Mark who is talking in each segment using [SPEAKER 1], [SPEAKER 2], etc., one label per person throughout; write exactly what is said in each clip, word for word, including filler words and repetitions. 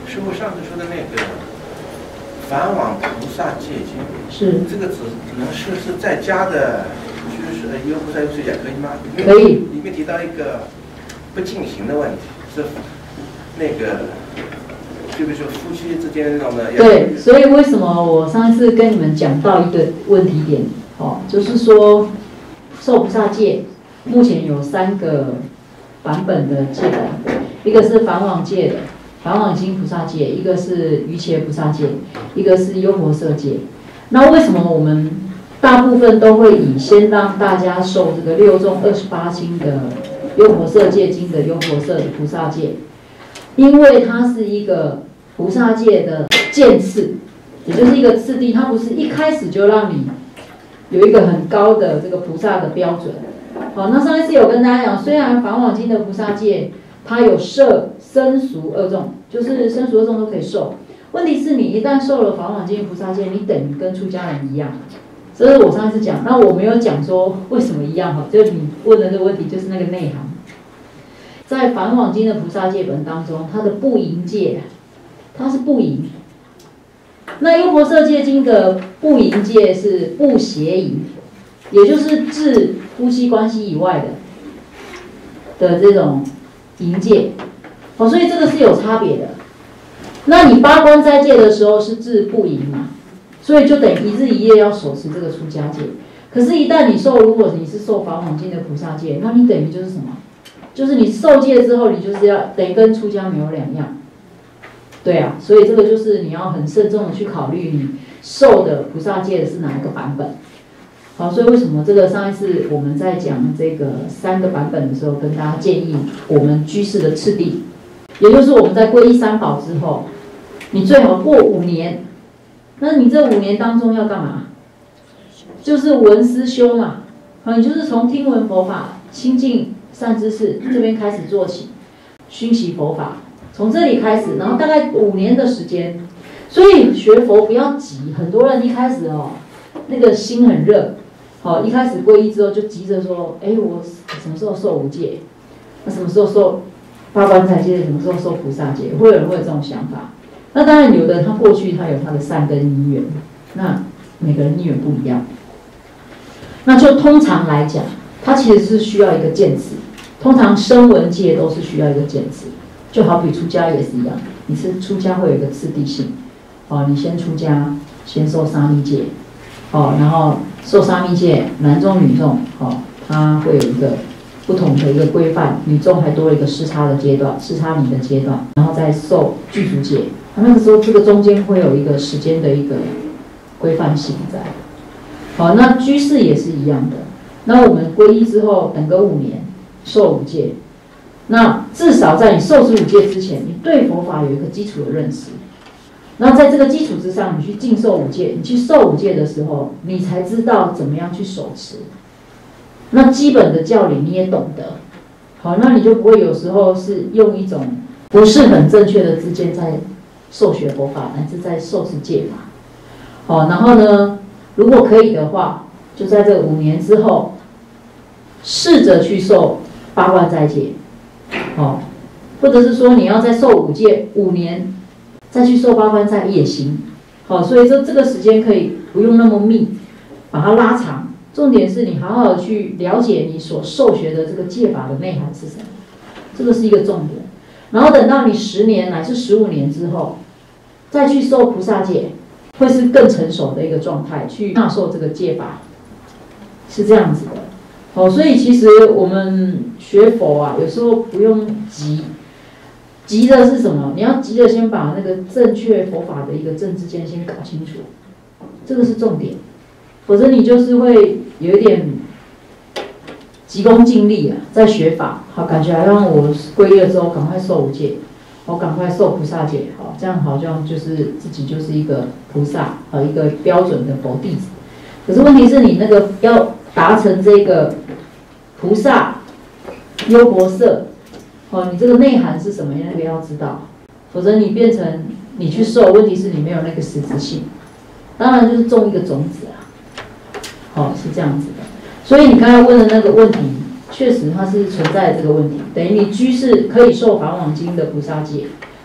[SPEAKER 1] 师傅上次说的那个返往菩萨戒经，
[SPEAKER 2] 是
[SPEAKER 1] 这个只只能是是在家的，就是呃优菩萨优睡觉可以吗？
[SPEAKER 2] 可以。
[SPEAKER 1] 里面提到一个不进行的问题，是那个。就比如说夫妻之间那种的。
[SPEAKER 2] 对，所以为什么我上一次跟你们讲到一个问题点，哦，就是说受菩萨戒，目前有三个版本的戒的，一个是返往戒的，返往经菩萨戒，一个是瑜伽菩萨戒，一个是优婆塞戒。那为什么我们大部分都会以先让大家受这个六众二十八经的优婆塞戒经的优婆塞的菩萨戒？因为它是一个菩萨戒的渐次，也就是一个次第，它不是一开始就让你有一个很高的这个菩萨的标准。好，那上一次有跟大家讲，虽然返往经的菩萨戒它有摄生俗二众，就是生俗二众都可以受，问题是你一旦受了返往经菩萨戒，你等于跟出家人一样。这是我上一次讲，那我没有讲说为什么一样哈，就是你问的这个问题就是那个内涵。在返往经的菩萨戒本当中，它的不淫戒，它是不淫。那优婆塞戒经的不淫戒是不邪淫，也就是治夫妻关系以外的的这种淫戒。哦，所以这个是有差别的。那你八关斋戒的时候是治不淫嘛，所以就等于一日一夜要守持这个出家戒。可是，一旦你受，如果你是受返往经的菩萨戒，那你等于就是什么？就是你受戒之后，你就是要等于跟出家没有两样。对啊，所以这个就是你要很慎重的去考虑你受的菩萨戒是哪一个版本。好，所以为什么这个上一次我们在讲这个三个版本的时候，跟大家建议我们居士的次第，也就是我们在皈依三宝之后，你最好过五年。那你这五年当中要干嘛？就是闻思修嘛。好，你就是从听闻佛法、亲近善知识这边开始做起，熏习佛法。从这里开始，然后大概五年的时间，所以学佛不要急。很多人一开始哦，那个心很热，好，一开始皈依之后就急着说，哎，我什么时候受五戒？那什么时候受八关斋戒？什么时候受菩萨戒？会有人会有这种想法。那当然，有的人他过去他有他的善根因缘，那每个人因缘不一样。那就通常来讲，他其实是需要一个渐次。通常声闻戒都是需要一个渐次。就好比出家也是一样，你是出家会有一个次第性，哦，你先出家，先受沙弥戒，哦，然后受沙弥戒，男众女众，哦，它会有一个不同的一个规范，女众还多了一个施差的阶段，施差弥的阶段，然后再受具足戒，那个时候这个中间会有一个时间的一个规范性在。好，那居士也是一样的，那我们皈依之后，等个五年，受五戒。那至少在你受持五戒之前，你对佛法有一个基础的认识。然后在这个基础之上，你去尽受五戒，你去受五戒的时候，你才知道怎么样去守持。那基本的教理你也懂得，好，那你就不会有时候是用一种不是很正确的知见在受学佛法，乃至在受持戒法。好，然后呢，如果可以的话，就在这五年之后，试着去受八关斋戒。哦，或者是说你要再受五戒五年，再去受八关斋也行。好，所以这这个时间可以不用那么密，把它拉长。重点是你好好的去了解你所受学的这个戒法的内涵是什么，这个是一个重点。然后等到你十年乃至十五年之后，再去受菩萨戒，会是更成熟的一个状态，去纳受这个戒法，是这样子的。哦，所以其实我们学佛啊，有时候不用急，急的是什么？你要急着先把那个正确佛法的一个正知见先搞清楚，这个是重点，否则你就是会有一点急功近利啊，在学法，好，感觉好像我皈依了之后赶快受五戒，我赶快受菩萨戒，好，这样好像就是自己就是一个菩萨和一个标准的佛弟子。可是问题是你那个要达成这个菩萨优婆塞，哦，你这个内涵是什么样？那个要知道，否则你变成你去受，问题是你没有那个实质性，当然就是种一个种子啊，哦，是这样子的。所以你刚才问的那个问题，确实它是存在这个问题，等于你居士可以受返往经的菩萨戒，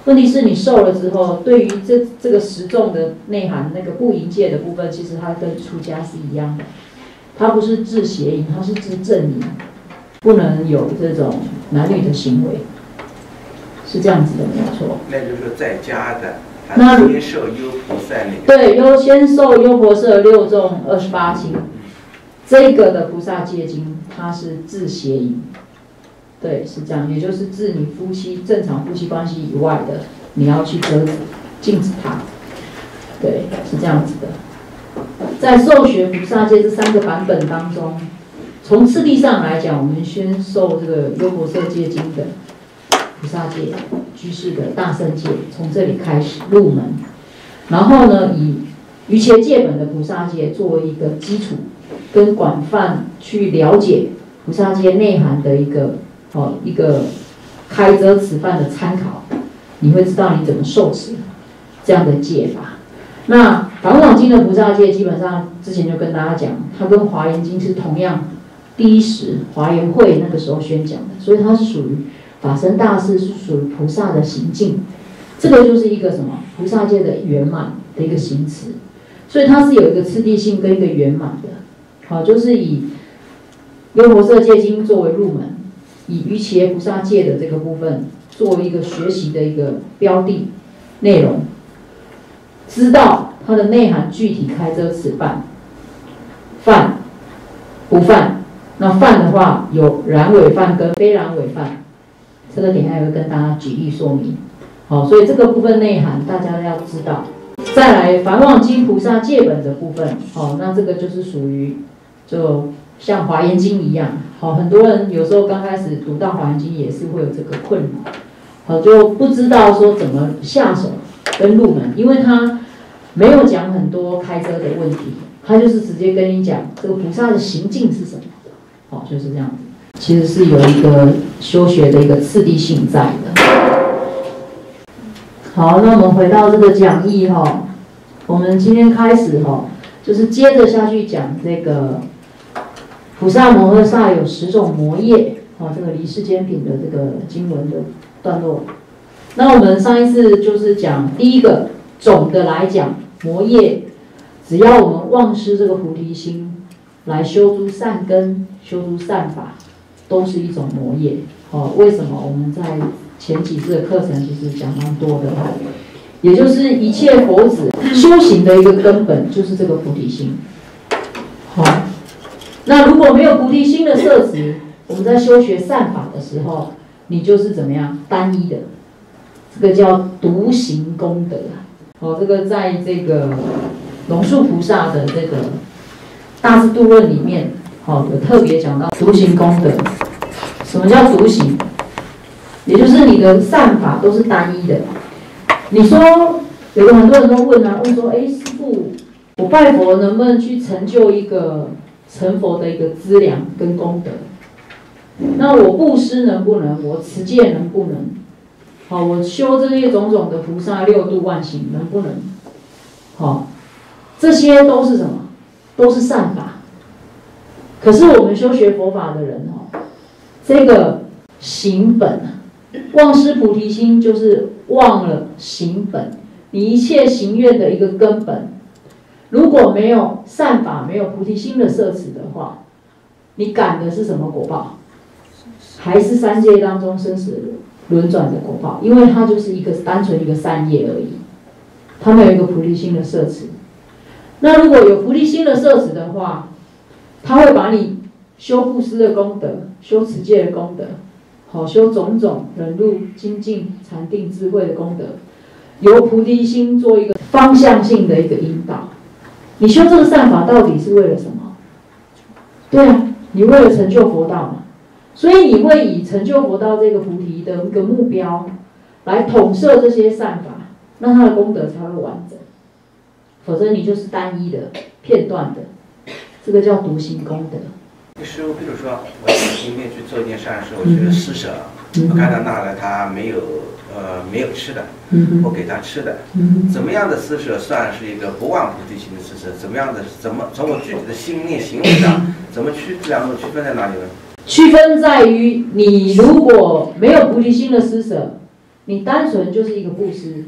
[SPEAKER 2] 问题是你受了之后，对于这这个十众的内涵，那个不淫戒的部分，其实它跟出家是一样的，它不是治邪淫，它是治正淫，不能有这种男女的行为，是这样子的，没有错。
[SPEAKER 1] 那就是说在家的，他先受优婆塞那个。
[SPEAKER 2] 对，优先受优婆塞六众二十八经，这个的菩萨戒经，它是治邪淫。对，是这样，也就是治你夫妻正常夫妻关系以外的，你要去遮止、禁止它。对，是这样子的。在受学菩萨戒这三个版本当中，从次第上来讲，我们先受这个优婆塞戒经的菩萨戒、居士的大乘戒，从这里开始入门。然后呢，以瑜伽戒本的菩萨戒作为一个基础，跟广泛去了解菩萨戒内涵的一个。哦，一个开遮持犯的参考，你会知道你怎么受持这样的戒法。那梵网经的菩萨戒，基本上之前就跟大家讲，它跟华严经是同样第一时华严会那个时候宣讲的，所以它是属于法身大士，是属于菩萨的行径。这个就是一个什么菩萨戒的圆满的一个行持，所以它是有一个次第性跟一个圆满的。好，就是以优婆塞戒经作为入门。以瑜伽菩萨戒的这个部分作为一个学习的一个标的内容，知道它的内涵具体开遮持犯，犯不犯？那犯的话有然违犯跟非然违犯，这个等一下也会跟大家举例说明。好，所以这个部分内涵大家要知道。再来梵网经菩萨戒本的部分，好，那这个就是属于就。像华严经一样，好，很多人有时候刚开始读到华严经也是会有这个困扰，好，就不知道说怎么下手跟入门，因为他没有讲很多开遮的问题，他就是直接跟你讲这个菩萨的行径是什么，好，就是这样子，其实是有一个修学的一个次第性在的。好，那我们回到这个讲义哈，我们今天开始哈，就是接着下去讲这个。菩萨摩诃萨有十种魔业，哦，这个离世间品的这个经文的段落。那我们上一次就是讲第一个，总的来讲，魔业只要我们忘失这个菩提心，来修诸善根、修诸善法，都是一种魔业。哦，为什么？我们在前几次的课程其实讲蛮多的哈，也就是一切佛子修行的一个根本就是这个菩提心。好。那如果没有菩提心的摄持，我们在修学善法的时候，你就是怎么样单一的，这个叫独行功德。哦，这个在这个龙树菩萨的这个大智度论里面，哦，有特别讲到独行功德。什么叫独行？也就是你的善法都是单一的。你说有的很多人都问啊，问说，哎，师父，我拜佛能不能去成就一个？成佛的一个资粮跟功德，那我布施能不能？我持戒能不能？好，我修这些种种的菩萨六度万行能不能？好，这些都是什么？都是善法。可是我们修学佛法的人哦，这个行本忘失菩提心，就是忘了行本，你一切行愿的一个根本。如果没有善法，没有菩提心的摄持的话，你感的是什么果报？还是三界当中生死轮转的果报？因为它就是一个单纯一个善业而已，它没有一个菩提心的摄持。那如果有菩提心的摄持的话，它会把你修布施的功德、修持戒的功德，好修种种忍辱、精进、禅定、智慧的功德，由菩提心做一个方向性的一个引导。你修这个善法到底是为了什么？对啊，你为了成就佛道嘛，所以你会以成就佛道这个菩提的一个目标来统摄这些善法，那它的功德才会完整。否则你就是单一的、片段的，这个叫独行功德。
[SPEAKER 1] 师父，比如说我今天去做一件善事，我去施舍，嗯、我看到那了他没有呃没有吃的，嗯、我给他吃的，嗯、怎么样的施舍算是一个不忘菩提心的施舍？怎么样的怎么从我具体的心念行为上，怎么区两种区分在哪里呢？
[SPEAKER 2] 区分在于你如果没有菩提心的施舍， 你单纯就是一个布施。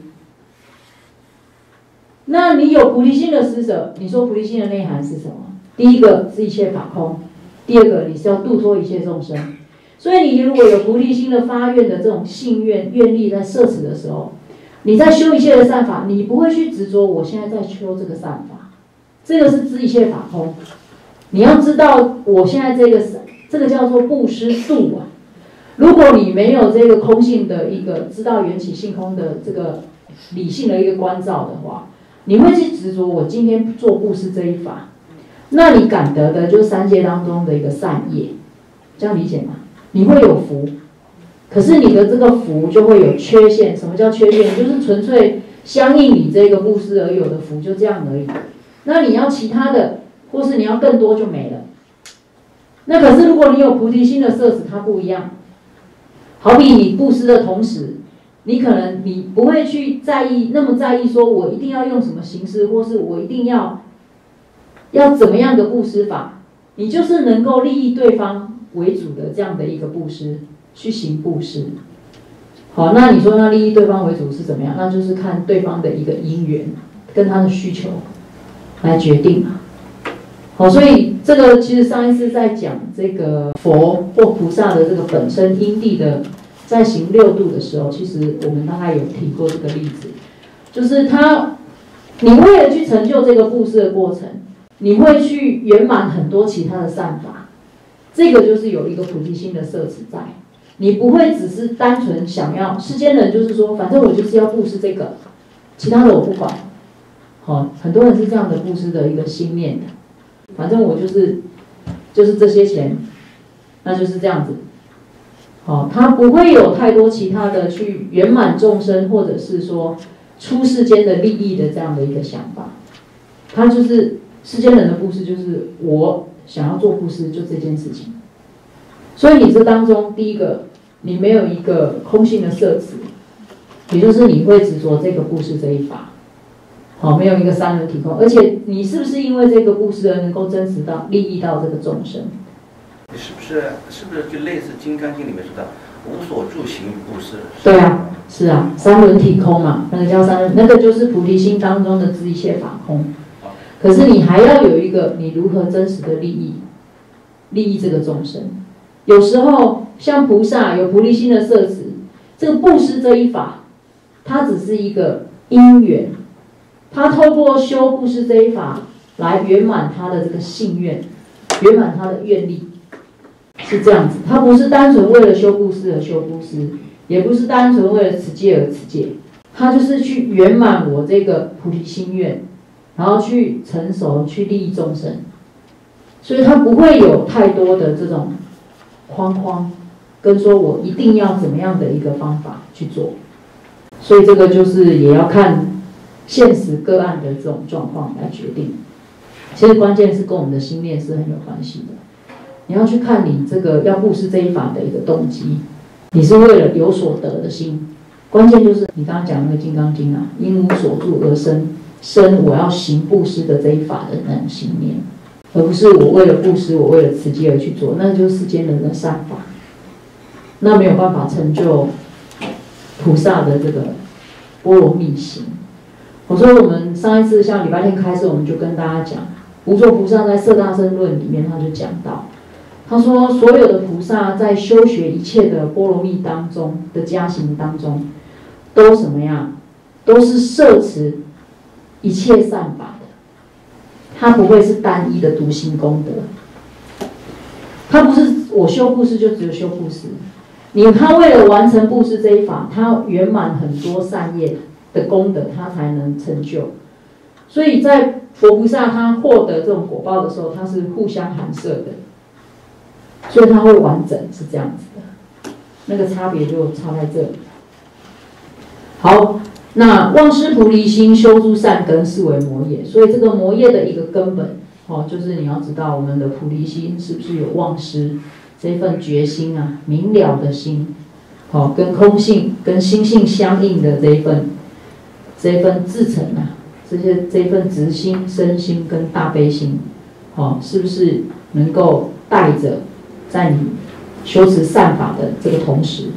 [SPEAKER 2] 那你有菩提心的施舍，你说菩提心的内涵是什么？第一个是一切法空，第二个你是要度脱一切众生。所以你如果有菩提心的发愿的这种信愿愿力在摄持的时候，你在修一切的善法，你不会去执着我现在在修这个善法，这个是知一切法空。你要知道我现在这个这个叫做布施度啊。如果你没有这个空性的一个知道缘起性空的这个理性的一个关照的话，你会去执着我今天做布施这一法，那你感得的就是三界当中的一个善业，这样理解吗？你会有福，可是你的这个福就会有缺陷。什么叫缺陷？就是纯粹相应你这个布施而有的福，就这样而已。那你要其他的，或是你要更多就没了。那可是如果你有菩提心的摄持，它不一样。好比你布施的同时，你可能你不会去在意那么在意，说我一定要用什么形式，或是我一定要要怎么样的布施法，你就是能够利益对方为主的这样的一个布施去行布施。好，那你说那利益对方为主是怎么样？那就是看对方的一个因缘跟他的需求来决定嘛。好，所以这个其实上一次在讲这个佛或菩萨的这个本身因地的，在行六度的时候，其实我们大概有提过这个例子，就是他，你为了去成就这个布施的过程，你会去圆满很多其他的善法，这个就是有一个菩提心的摄持在，你不会只是单纯想要，世间人就是说，反正我就是要布施这个，其他的我不管。好，很多人是这样的布施的一个心念的。反正我就是就是这些钱，那就是这样子。好，他不会有太多其他的去圆满众生，或者是说出世间的利益的这样的一个想法。他就是世间人的布施，就是我想要做布施，就这件事情。所以你这当中，第一个，你没有一个空性的摄持，也就是你会执着这个布施这一法。好，没有一个三轮体空，而且你是不是因为这个布施而能够真实到利益到这个众生？
[SPEAKER 1] 是不是是不是就类似《金刚经》里面说的无所住行布施？
[SPEAKER 2] 对啊，是啊，三轮体空嘛，那个叫三轮，那个就是菩提心当中的知一切法空。可是你还要有一个你如何真实的利益，利益这个众生。有时候像菩萨有菩提心的摄持，这个布施这一法，它只是一个因缘。他透过修布施这一法来圆满他的这个信愿，圆满他的愿力，是这样子。他不是单纯为了修布施而修布施，也不是单纯为了持戒而持戒，他就是去圆满我这个菩提心愿，然后去成熟，去利益众生。所以他不会有太多的这种框框，跟说我一定要怎么样的一个方法去做。所以这个就是也要看现实个案的这种状况来决定。其实关键是跟我们的心念是很有关系的。你要去看你这个要布施这一法的一个动机，你是为了有所得的心。关键就是你刚刚讲那个《金刚经》啊，因无所住而生生我要行布施的这一法的那种心念，而不是我为了布施，我为了持戒而去做，那就是世间人的善法，那没有办法成就菩萨的这个波罗蜜行。我说我们上一次像礼拜天开始，我们就跟大家讲，无作菩萨在《摄大乘论》里面他就讲到，他说所有的菩萨在修学一切的波罗蜜当中的加行当中，都什么样？都是摄持一切善法的，他不会是单一的独行功德。他不是我修布施就只有修布施，你他为了完成布施这一法，他圆满很多善业的功德，他才能成就。所以在佛菩萨他获得这种果报的时候，他是互相含摄的，所以他会完整，是这样子的。那个差别就差在这里。好，那忘失菩提心，修诸善根，是为魔业。所以这个魔业的一个根本，哦，就是你要知道我们的菩提心是不是有忘失这份决心啊，明了的心，好，跟空性、跟心性相应的这一份。这一份至诚啊，这些这一份直心、身心跟大悲心，哦，是不是能够带着在你修持善法的这个同时，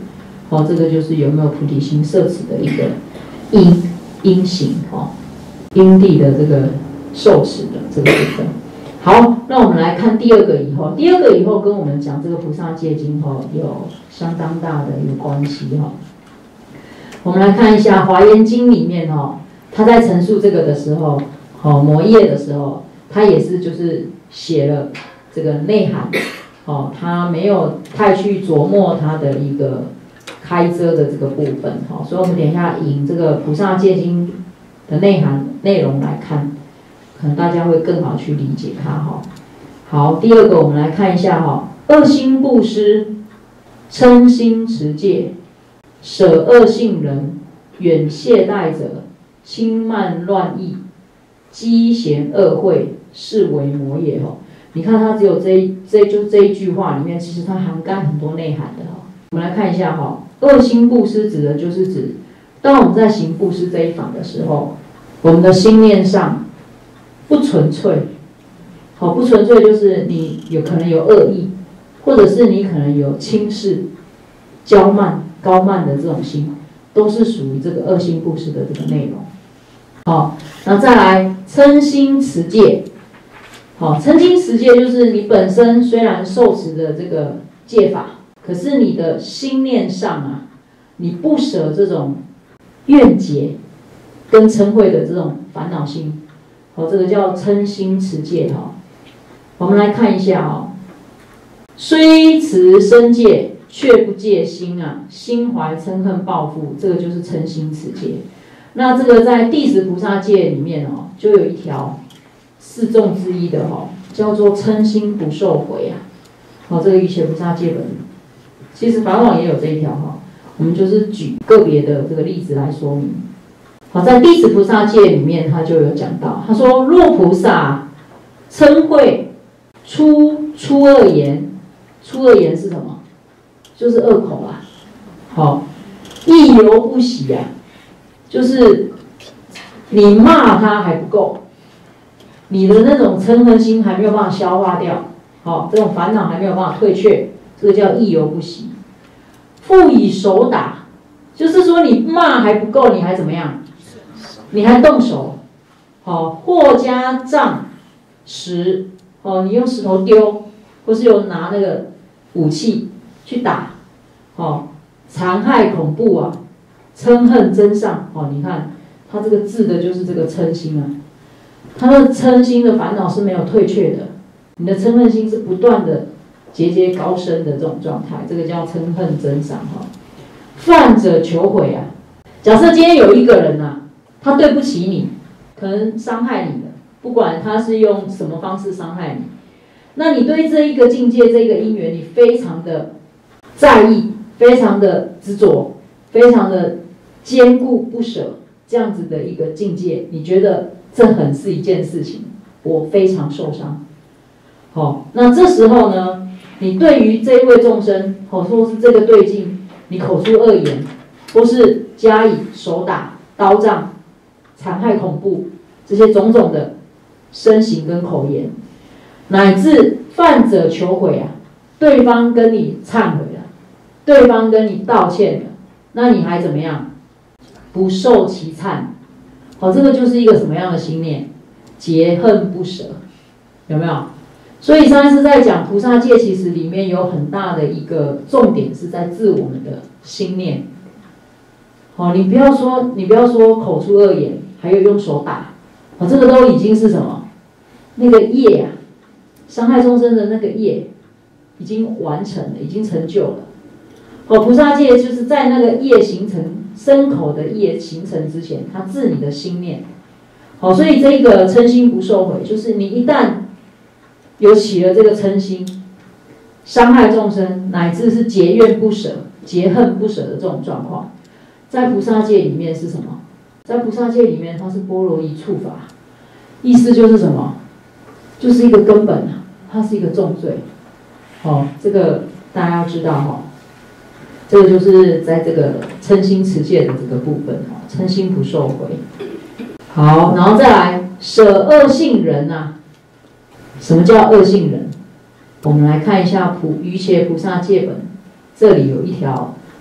[SPEAKER 2] 哦，这个就是有没有菩提心摄持的一个因因行哦，因地的这个受持的这个部分。好，那我们来看第二个以后，第二个以后跟我们讲这个菩萨戒经哈有相当大的一个关系哈。我们来看一下《华严经》里面哈，他在陈述这个的时候，哦摩耶的时候，他也是就是写了这个内涵，哦，他没有太去琢磨他的一个开遮的这个部分哈，所以我们等一下引这个菩萨戒经的内涵内容来看。可能大家会更好去理解它哈。好，第二个我们来看一下哈，恶心布施，嗔心持戒，舍恶性人，远懈怠者，轻慢乱意，积嫌恶秽，是为魔也哈。你看它只有这一这就这一句话里面，其实它涵盖很多内涵的哈。我们来看一下哈，恶心布施指的就是指，当我们在行布施这一法的时候，我们的心念上不纯粹，好，不纯粹就是你有可能有恶意，或者是你可能有轻视、骄慢、高慢的这种心，都是属于这个恶心布施的这个内容。好，那再来嗔心持戒，好，嗔心持戒就是你本身虽然受持的这个戒法，可是你的心念上啊，你不舍这种怨结跟嗔恚的这种烦恼心。哦，这个叫嗔心持戒哈。我们来看一下哦，虽持身戒，却不戒心啊，心怀嗔恨报复，这个就是嗔心持戒。那这个在地十菩萨戒里面哦，就有一条四众之一的哈，叫做嗔心不受回啊。哦，这个瑜伽菩萨戒本，其实法网也有这一条哈。我们就是举个别的这个例子来说明。好，在地十菩萨戒里面，他就有讲到，他说：若菩萨嗔恚出出恶言，出恶言是什么？就是恶口啊。好，亦犹不喜啊，就是你骂他还不够，你的那种嗔恨心还没有办法消化掉，好，这种烦恼还没有办法退却，这个叫亦犹不喜。复以手打，就是说你骂还不够，你还怎么样？你还动手，好，或加杖石，哦，你用石头丢，或是有拿那个武器去打，哦，残害恐怖啊，嗔恨增上，哦，你看他这个字的就是这个嗔心啊，他的嗔心的烦恼是没有退却的，你的嗔恨心是不断的节节高升的这种状态，这个叫嗔恨增上哈。犯者求悔啊，假设今天有一个人啊。他对不起你，可能伤害你了，不管他是用什么方式伤害你，那你对这一个境界、这一个因缘，你非常的在意，非常的执着，非常的坚固不舍，这样子的一个境界，你觉得这很是一件事情，我非常受伤。好，那这时候呢，你对于这一位众生，或说是这个对境，你口出恶言，或是加以手打、刀杖。残害恐怖，这些种种的身形跟口言，乃至犯者求悔啊，对方跟你忏悔了，对方跟你道歉了，那你还怎么样？不受其忏，好，这个就是一个什么样的心念？结恨不舍，有没有？所以上一次在讲菩萨戒，其实里面有很大的一个重点是在治我们的心念。好，你不要说，你不要说口出恶言。还有用手打，哦，这个都已经是什么？那个业啊，伤害众生的那个业，已经完成了，已经成就了。哦，菩萨戒就是在那个业形成、身口的业形成之前，它治你的心念。好，所以这个嗔心不受悔，就是你一旦有起了这个嗔心，伤害众生，乃至是结怨不舍、结恨不舍的这种状况，在菩萨戒里面是什么？在菩萨戒里面，它是般若一处法，意思就是什么？就是一个根本啊，它是一个重罪。哦，这个大家要知道哈、哦，这个就是在这个嗔心持戒的这个部分哈，嗔心不受回。好，然后再来舍恶性人啊，什么叫恶性人？我们来看一下普瑜伽菩萨戒本，这里有一条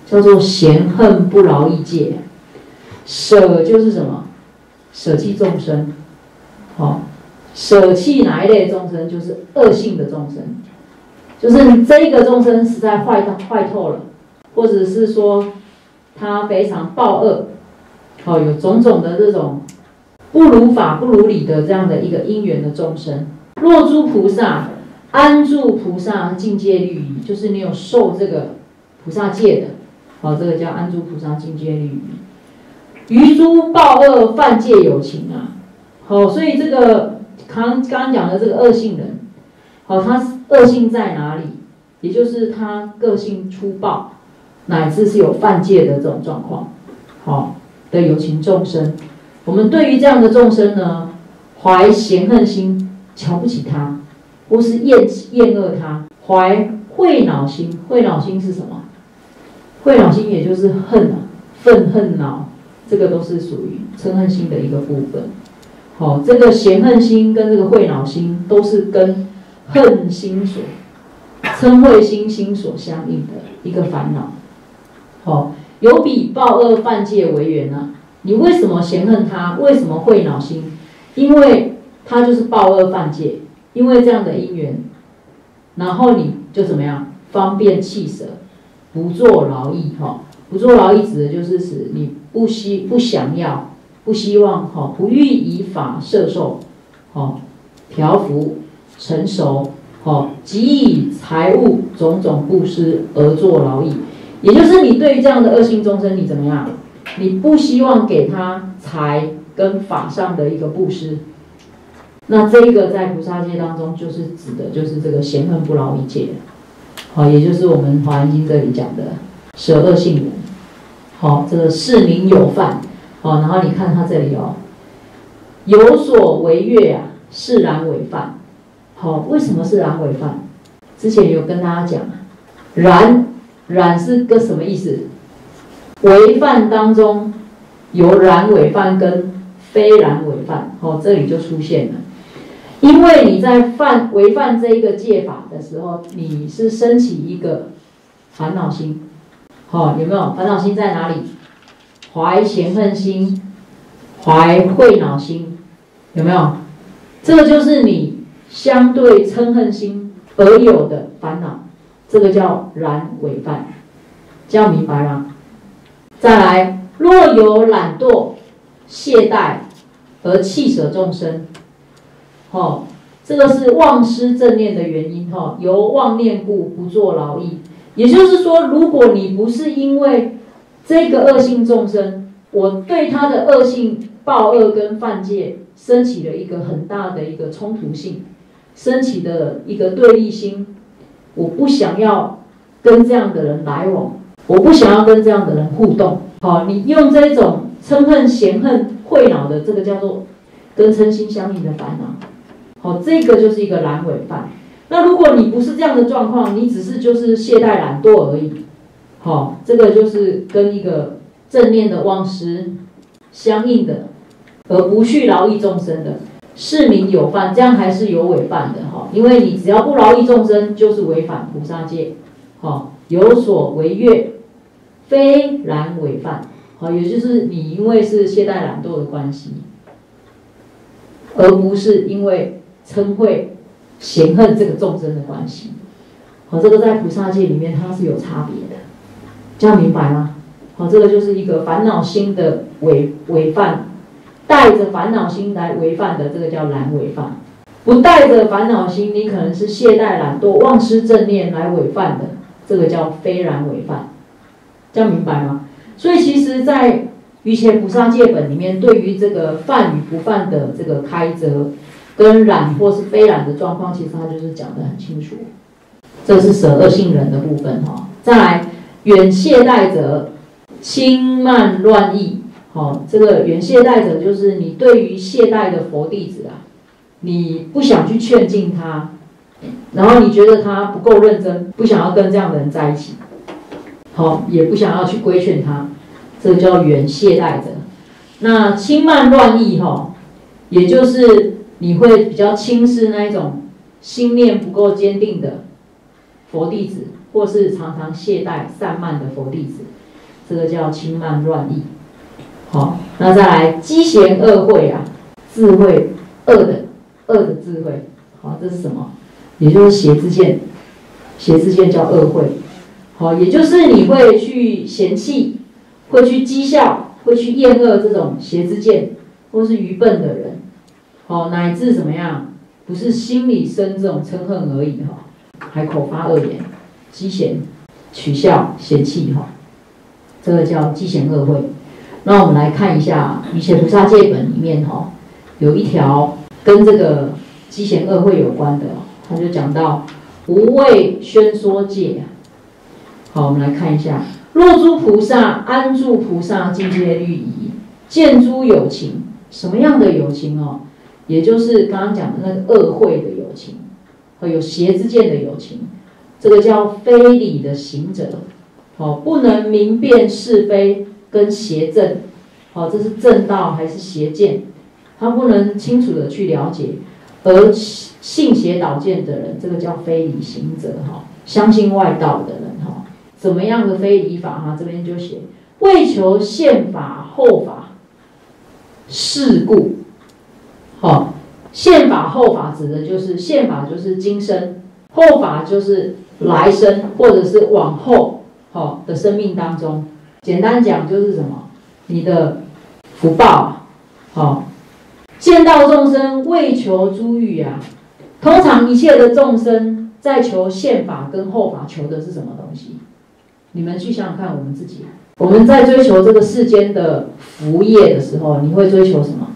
[SPEAKER 2] 叫做嫌恨不劳逸戒。舍就是什么？舍弃众生。好、哦，舍弃哪一类众生？就是恶性的众生，就是这一个众生实在坏到坏透了，或者是说他非常暴恶，好、哦，有种种的这种不如法不如理的这样的一个因缘的众生。若诸菩萨安住菩萨境界律仪，就是你有受这个菩萨戒的，好、哦，这个叫安住菩萨境界律仪。于诸暴恶犯戒有情啊，好、哦，所以这个刚刚讲的这个恶性人，好、哦，他恶性在哪里？也就是他个性粗暴，乃至是有犯戒的这种状况，好、哦、的有情众生。我们对于这样的众生呢，怀嫌恨心，瞧不起他，或是厌厌恶他，怀恚恼心。恚恼心是什么？恚恼心也就是恨啊，愤恨恼。这个都是属于嗔恨心的一个部分。好、哦，这个嫌恨心跟这个恚恼心都是跟恨心所、嗔恚心心所相应的一个烦恼。好、哦，有比暴恶犯戒为缘啊。你为什么嫌恨他？为什么恚恼心？因为他就是暴恶犯戒，因为这样的因缘，然后你就怎么样？方便弃舍，不做劳役。哈、哦。不做劳役指的就是使你不希不想要、不希望哈、不欲以法摄受、哈调伏成熟、哈即以财物种种布施而做劳役，也就是你对于这样的恶性众生，你怎么样？你不希望给他财跟法上的一个布施，那这一个在菩萨戒当中就是指的就是这个嫌恨不劳役戒，好，也就是我们《华严经》这里讲的舍恶性人。好、哦，这个是名有犯，好、哦，然后你看他这里哦，有所违越啊，是然违犯。好、哦，为什么是然违犯？之前有跟大家讲，然然是个什么意思？违犯当中有然违犯跟非然违犯，好、哦，这里就出现了。因为你在犯违犯这一个戒法的时候，你是升起一个烦恼心。好、哦，有没有烦恼心在哪里？怀嫌恨心，怀恚恼心，有没有？这个就是你相对嗔恨心而有的烦恼，这个叫然违犯，这样明白吗？再来，若有懒惰、懈怠而弃舍众生，哦，这个是忘失正念的原因，哦，由妄念故不做劳役。也就是说，如果你不是因为这个恶性众生，我对他的恶性暴恶跟犯戒升起了一个很大的一个冲突性，升起的一个对立心，我不想要跟这样的人来往，我不想要跟这样的人互动。好，你用这种嗔恨、嫌恨、恚恼的这个叫做跟嗔心相应的烦恼。好，这个就是一个然违犯。那如果你不是这样的状况，你只是就是懈怠懒惰而已，好，这个就是跟一个正念的忘失相应的，而不去劳役众生的，是名有犯，这样还是有违犯的哈。因为你只要不劳役众生，就是违反菩萨戒，好，有所违越，非然违犯，好，也就是你因为是懈怠懒惰的关系，而不是因为嗔恚嫌恨这个众生的关系，好，这个在菩萨戒里面它是有差别的，这样明白吗？好，这个就是一个烦恼心的违违犯，带着烦恼心来违犯的，这个叫然违犯；不带着烦恼心，你可能是懈怠懒惰、忘失正念来违犯的，这个叫非然违犯，这样明白吗？所以其实，在瑜伽菩萨戒本里面，对于这个犯与不犯的这个开则，跟染或是非染的状况，其实他就是讲得很清楚。这是舍恶性人的部分哈。再来，远懈怠者，轻慢乱意。好，这个远懈怠者就是你对于懈怠的佛弟子啊，你不想去劝进他，然后你觉得他不够认真，不想要跟这样的人在一起，好，也不想要去规劝他，这个叫远懈怠者。那轻慢乱意哈，也就是你会比较轻视那一种心念不够坚定的佛弟子，或是常常懈怠散漫的佛弟子， 这个叫轻慢乱意。好，那再来积贤恶慧啊，智慧恶的恶的智慧。好，这是什么？也就是邪之见，邪之见叫恶慧。好，也就是你会去嫌弃，会去讥笑，会去厌恶这种邪之见，或是愚笨的人。好，乃至怎么样？不是心里生这种嗔恨而已哈，还口发恶言，讥嫌、取笑、嫌弃哈，这个叫积贤恶慧。那我们来看一下《瑜伽菩萨戒本》里面哈，有一条跟这个积贤恶慧有关的，他就讲到无畏宣说戒。好，我们来看一下：若诸菩萨安住菩萨境界律仪，见诸有情，什么样的有情哦？也就是刚刚讲的那个恶慧的有情，和有邪之见的有情，这个叫非理的行者，哦，不能明辨是非跟邪正，哦，这是正道还是邪见，他不能清楚的去了解，而信邪导见的人，这个叫非理行者，哈，相信外道的人，哈，怎么样的非理法？哈，这边就写为求现法后法，是故。好，现法后法指的就是现法就是今生，后法就是来生或者是往后好的生命当中。简单讲就是什么？你的福报。好，见到众生为求诸欲啊，通常一切的众生在求现法跟后法，求的是什么东西？你们去想想看，我们自己，我们在追求这个世间的福业的时候，你会追求什么？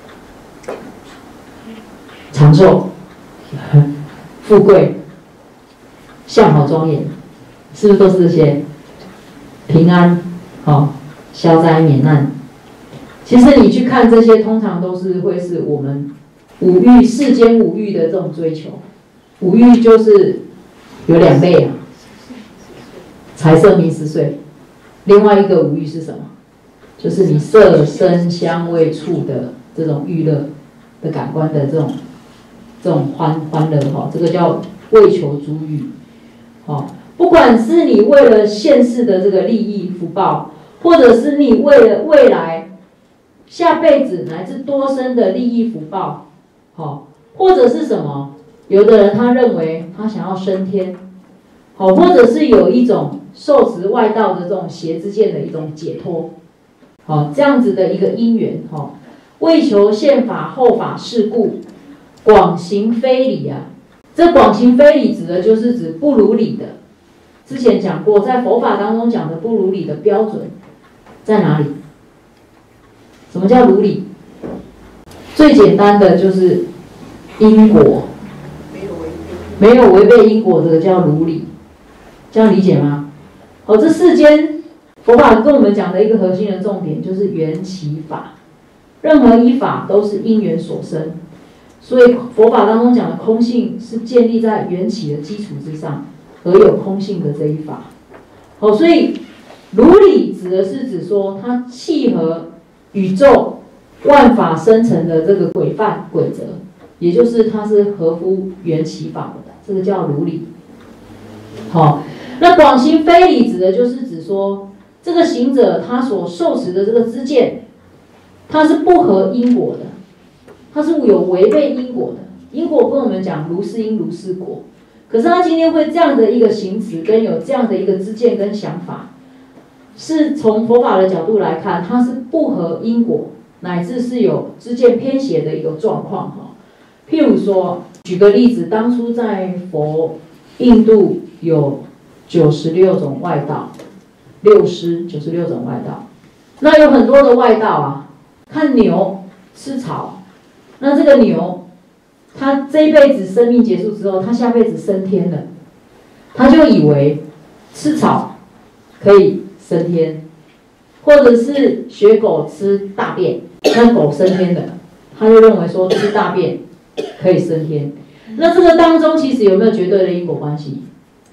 [SPEAKER 2] 长寿、富贵、相好庄严，是不是都是这些？平安，好、哦，消灾免难。其实你去看这些，通常都是会是我们五欲世间五欲的这种追求。五欲就是有两类啊，财色名食睡。另外一个五欲是什么？就是你色声香味触的这种欲乐的感官的这种。这种欢欢乐哈，这个叫为求诸欲，好，不管是你为了现世的这个利益福报，或者是你为了未来下辈子乃至多生的利益福报，好，或者是什么？有的人他认为他想要升天，好，或者是有一种受持外道的这种邪之见的一种解脱，好，这样子的一个因缘哈，为求现法后法是故。广行非理啊，这广行非理指的就是指不如理的。之前讲过，在佛法当中讲的不如理的标准在哪里？什么叫如理？最简单的就是因果，没有违背因果，这个叫如理，这样理解吗？哦，这世间佛法跟我们讲的一个核心的重点就是缘起法，任何一法都是因缘所生。所以佛法当中讲的空性是建立在缘起的基础之上，而有空性的这一法。好，所以如理指的是指说它契合宇宙万法生成的这个规范规则，也就是它是合乎缘起法的，这个叫如理。好，那广行非理指的就是指说这个行者他所受持的这个知见，它是不合因果的。它是有违背因果的，因果跟我们讲如是因如是果，可是他今天会这样的一个行持，跟有这样的一个知见跟想法，是从佛法的角度来看，它是不合因果，乃至是有知见偏邪的一个状况哈。譬如说，举个例子，当初在佛印度有九十六种外道，六师九十六种外道，那有很多的外道啊，看牛吃草。那这个牛，它这一辈子生命结束之后，它下辈子升天了，他就以为吃草可以升天，或者是学狗吃大便，那狗升天了，他就认为说吃大便可以升天。那这个当中其实有没有绝对的因果关系？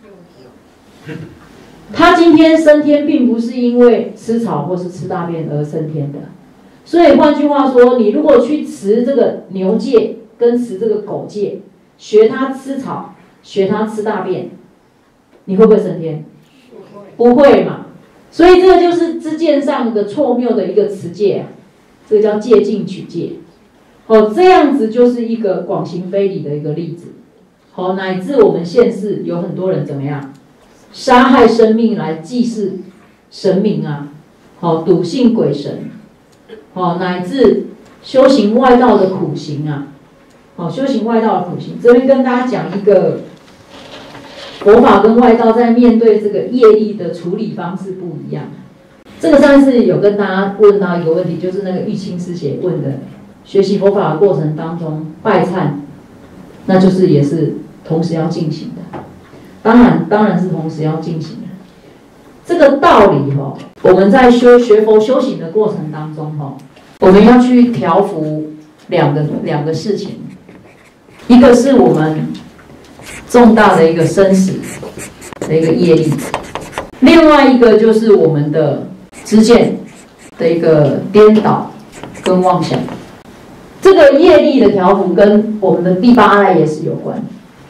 [SPEAKER 2] 他今天升天，并不是因为吃草或是吃大便而升天的。所以换句话说，你如果去持这个牛戒跟持这个狗戒，学它吃草，学它吃大便，你会不会升天？不会嘛。 所以这个就是知见上的错谬的一个持戒啊，这个叫戒禁取戒。哦，这样子就是一个广行非礼的一个例子。好，乃至我们现世有很多人怎么样，杀害生命来祭祀神明啊，好，笃信鬼神，好，乃至修行外道的苦行啊，好，修行外道的苦行。这边跟大家讲一个佛法跟外道在面对这个业力的处理方式不一样。这个上次有跟大家问到一个问题，就是那个玉清师姐问的，学习佛法的过程当中拜忏，那就是也是同时要进行的。当然，当然是同时要进行的。这个道理哈、哦，我们在修学佛修行的过程当中哈、哦，我们要去调伏两个两个事情，一个是我们重大的一个生死的一个业力，另外一个就是我们的知见的一个颠倒跟妄想。这个业力的调伏跟我们的第八阿赖耶识有关。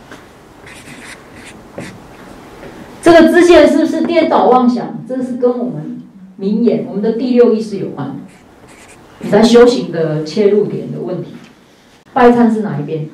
[SPEAKER 2] 这个知见是不是颠倒妄想？这是跟我们明眼、我们的第六意识有关。你在修行的切入点的问题，拜忏是哪一边？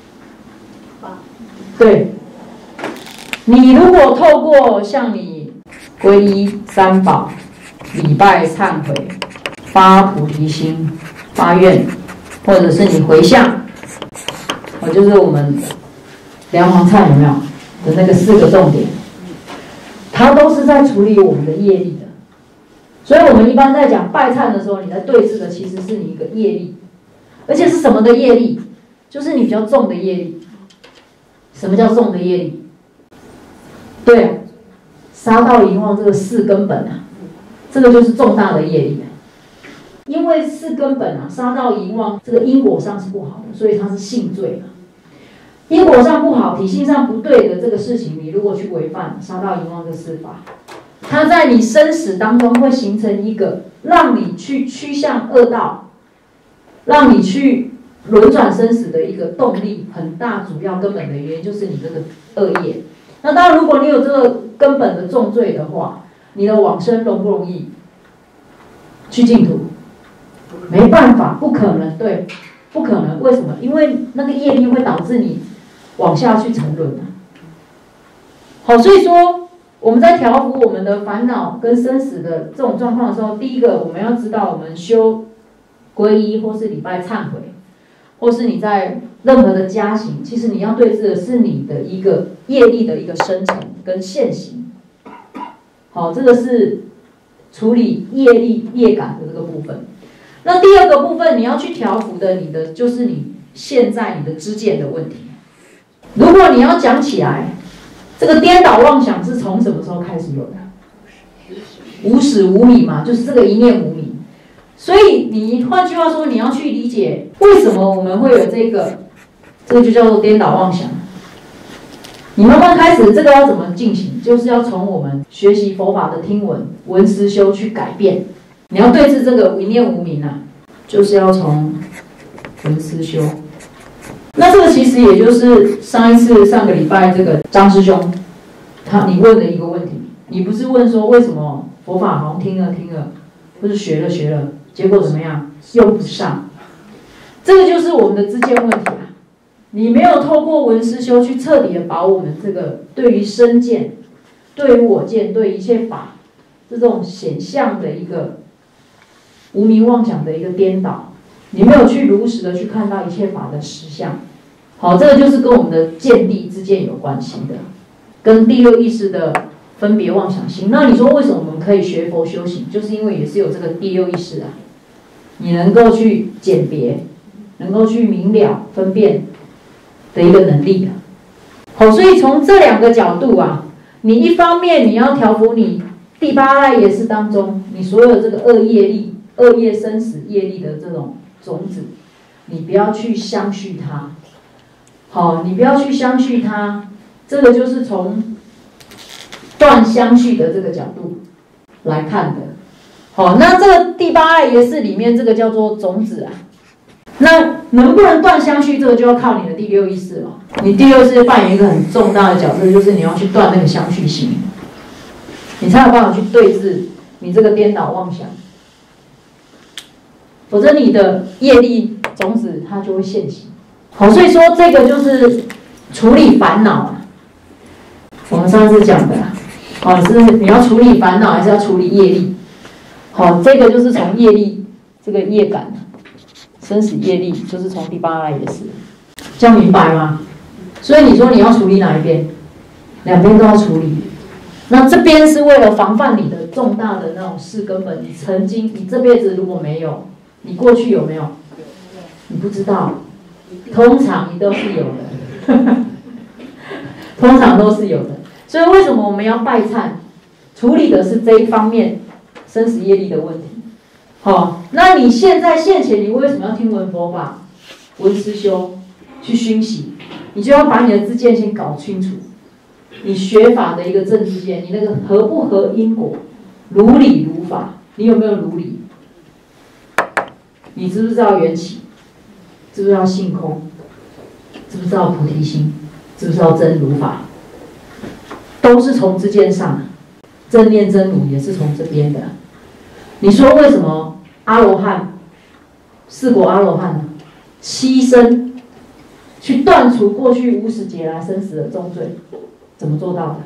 [SPEAKER 2] 对，你如果透过像你皈依三宝、礼拜、忏悔、发菩提心、发愿，或者是你回向，我就是我们梁皇忏有没有的那个四个重点，它都是在处理我们的业力的。所以我们一般在讲拜忏的时候，你在对峙的其实是你一个业力，而且是什么的业力？就是你比较重的业力。什么叫重的业力？对啊，杀盗淫妄这个四根本啊，这个就是重大的业力啊。因为四根本啊，杀盗淫妄这个因果上是不好的，所以它是性罪嘛。因果上不好，体性上不对的这个事情，你如果去违反杀盗淫妄这四法，它在你生死当中会形成一个让你去趋向恶道，让你去轮转生死的一个动力，很大主要根本的原因就是你这个恶业。那当然，如果你有这个根本的重罪的话，你的往生容不容易去净土？没办法，不可能，对，不可能。为什么？因为那个业力会导致你往下去沉沦啊。好，所以说我们在调伏我们的烦恼跟生死的这种状况的时候，第一个我们要知道，我们修皈依或是礼拜忏悔，或是你在任何的加行，其实你要对峙的是你的一个业力的一个生成跟现行。好，这个是处理业力业感的这个部分。那第二个部分你要去调伏的，你的就是你现在你的知见的问题。如果你要讲起来，这个颠倒妄想是从什么时候开始有的？无始无明嘛，就是这个一念无明。所以你换句话说，你要去理解为什么我们会有这个，这个就叫做颠倒妄想。你慢慢开始，这个要怎么进行？就是要从我们学习佛法的听闻、闻思修去改变。你要对治这个一念无明啊，就是要从闻思修。那这个其实也就是上一次上个礼拜这个张师兄他你问的一个问题，你不是问说为什么佛法好像听了听了，或是学了学了，结果怎么样用不上？这个就是我们的知见问题啊！你没有透过闻思修去彻底的把我们这个对于身见、对于我见、对一切法这种显象的一个无明妄想的一个颠倒，你没有去如实的去看到一切法的实相。好，这个就是跟我们的见地之见有关系的，跟第六意识的分别妄想心。那你说为什么我们可以学佛修行？就是因为也是有这个第六意识啊，你能够去鉴别，能够去明了分辨的一个能力啊。好，所以从这两个角度啊，你一方面你要调伏你第八阿赖耶识当中你所有这个恶业力、恶业生死业力的这种种子，你不要去相续它。好，你不要去相续它，这个就是从断相续的这个角度来看的。好，那这个第八阿赖耶识里面这个叫做种子啊。那能不能断相续，这个就要靠你的第六意识了。你第六意识扮演一个很重大的角色，就是你要去断那个相续性。 你才有办法去对治你这个颠倒妄想。否则你的业力种子它就会现行。好，所以说这个就是处理烦恼啊。我们上次讲的啊，哦，是你要处理烦恼，还是要处理业力？好，这个就是从业力这个业感，生死业力，就是从第八来也是，这样明白吗？所以你说你要处理哪一边？两边都要处理。那这边是为了防范你的重大的那种事根本，你曾经你这辈子如果没有，你过去有没有？你不知道，通常你都是有的，通常都是有的。所以为什么我们要拜忏？处理的是这一方面生死业力的问题。好、哦，那你现在现前，你为什么要听闻佛法、闻思修，去熏习？你就要把你的知见先搞清楚。你学法的一个正知见，你那个合不合因果，如理如法，你有没有如理？你知不知道缘起？知不知道性空？知不知道菩提心？知不知道真如法？都是从知见上，正念真如也是从这边的。你说为什么阿罗汉、四果阿罗汉呢？牺牲去断除过去无始劫来生死的重罪，怎么做到的？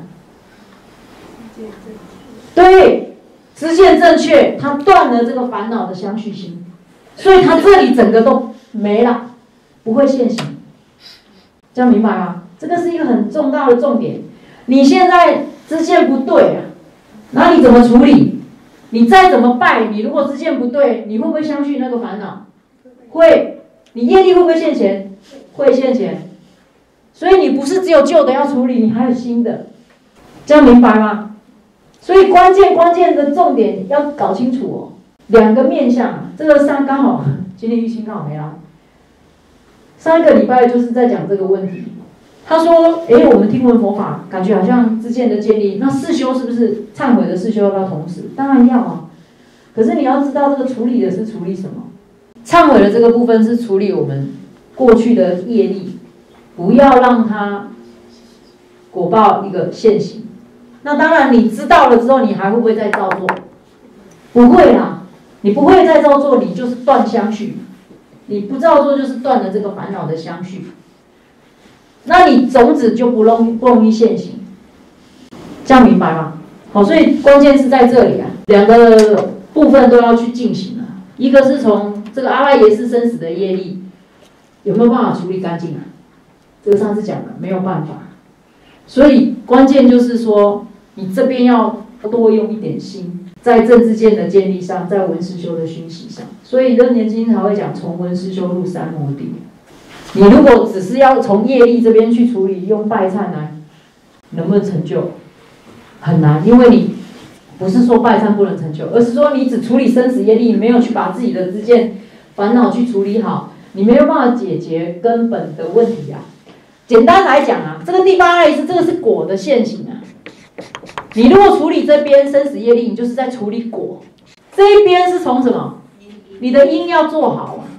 [SPEAKER 2] 对，知见正确，他断了这个烦恼的相续心，所以他这里整个都没了，不会现行。这样明白吗？这个是一个很重大的重点。你现在知见不对啊，那你怎么处理？你再怎么拜，你如果知见不对，你会不会相续那个烦恼？会。你业力会不会现前？会现前。所以你不是只有旧的要处理，你还有新的，这样明白吗？所以关键关键的重点要搞清楚哦，两个面向，这个上刚好今天玉清刚好没来，上一个礼拜就是在讲这个问题。他说：“哎，我们听闻佛法，感觉好像知见的建立，那四修是不是忏悔的四修要不要同时？当然要啊。可是你要知道，这个处理的是处理什么？忏悔的这个部分是处理我们过去的业力，不要让它果报一个现行。那当然，你知道了之后，你还会不会再照做？不会啦，你不会再照做，你就是断相续。你不照做，就是断了这个烦恼的相续。那你种子就不容不容易现行，这样明白吗？好，所以关键是在这里啊，两个部分都要去进行啊。一个是从这个阿赖耶识生死的业力，有没有办法处理干净啊？这个上次讲了，没有办法。所以关键就是说，你这边要多用一点心，在正知见的建立上，在闻思修的熏习上。所以楞严经才会讲从闻思修入三摩地。你如果只是要从业力这边去处理，用拜忏来，能不能成就？很难，因为你不是说拜忏不能成就，而是说你只处理生死业力，你没有去把自己的知见烦恼去处理好，你没有办法解决根本的问题啊。简单来讲啊，这个第八类是这个是果的现行啊。你如果处理这边生死业力，你就是在处理果。这一边是从什么？你的因要做好啊。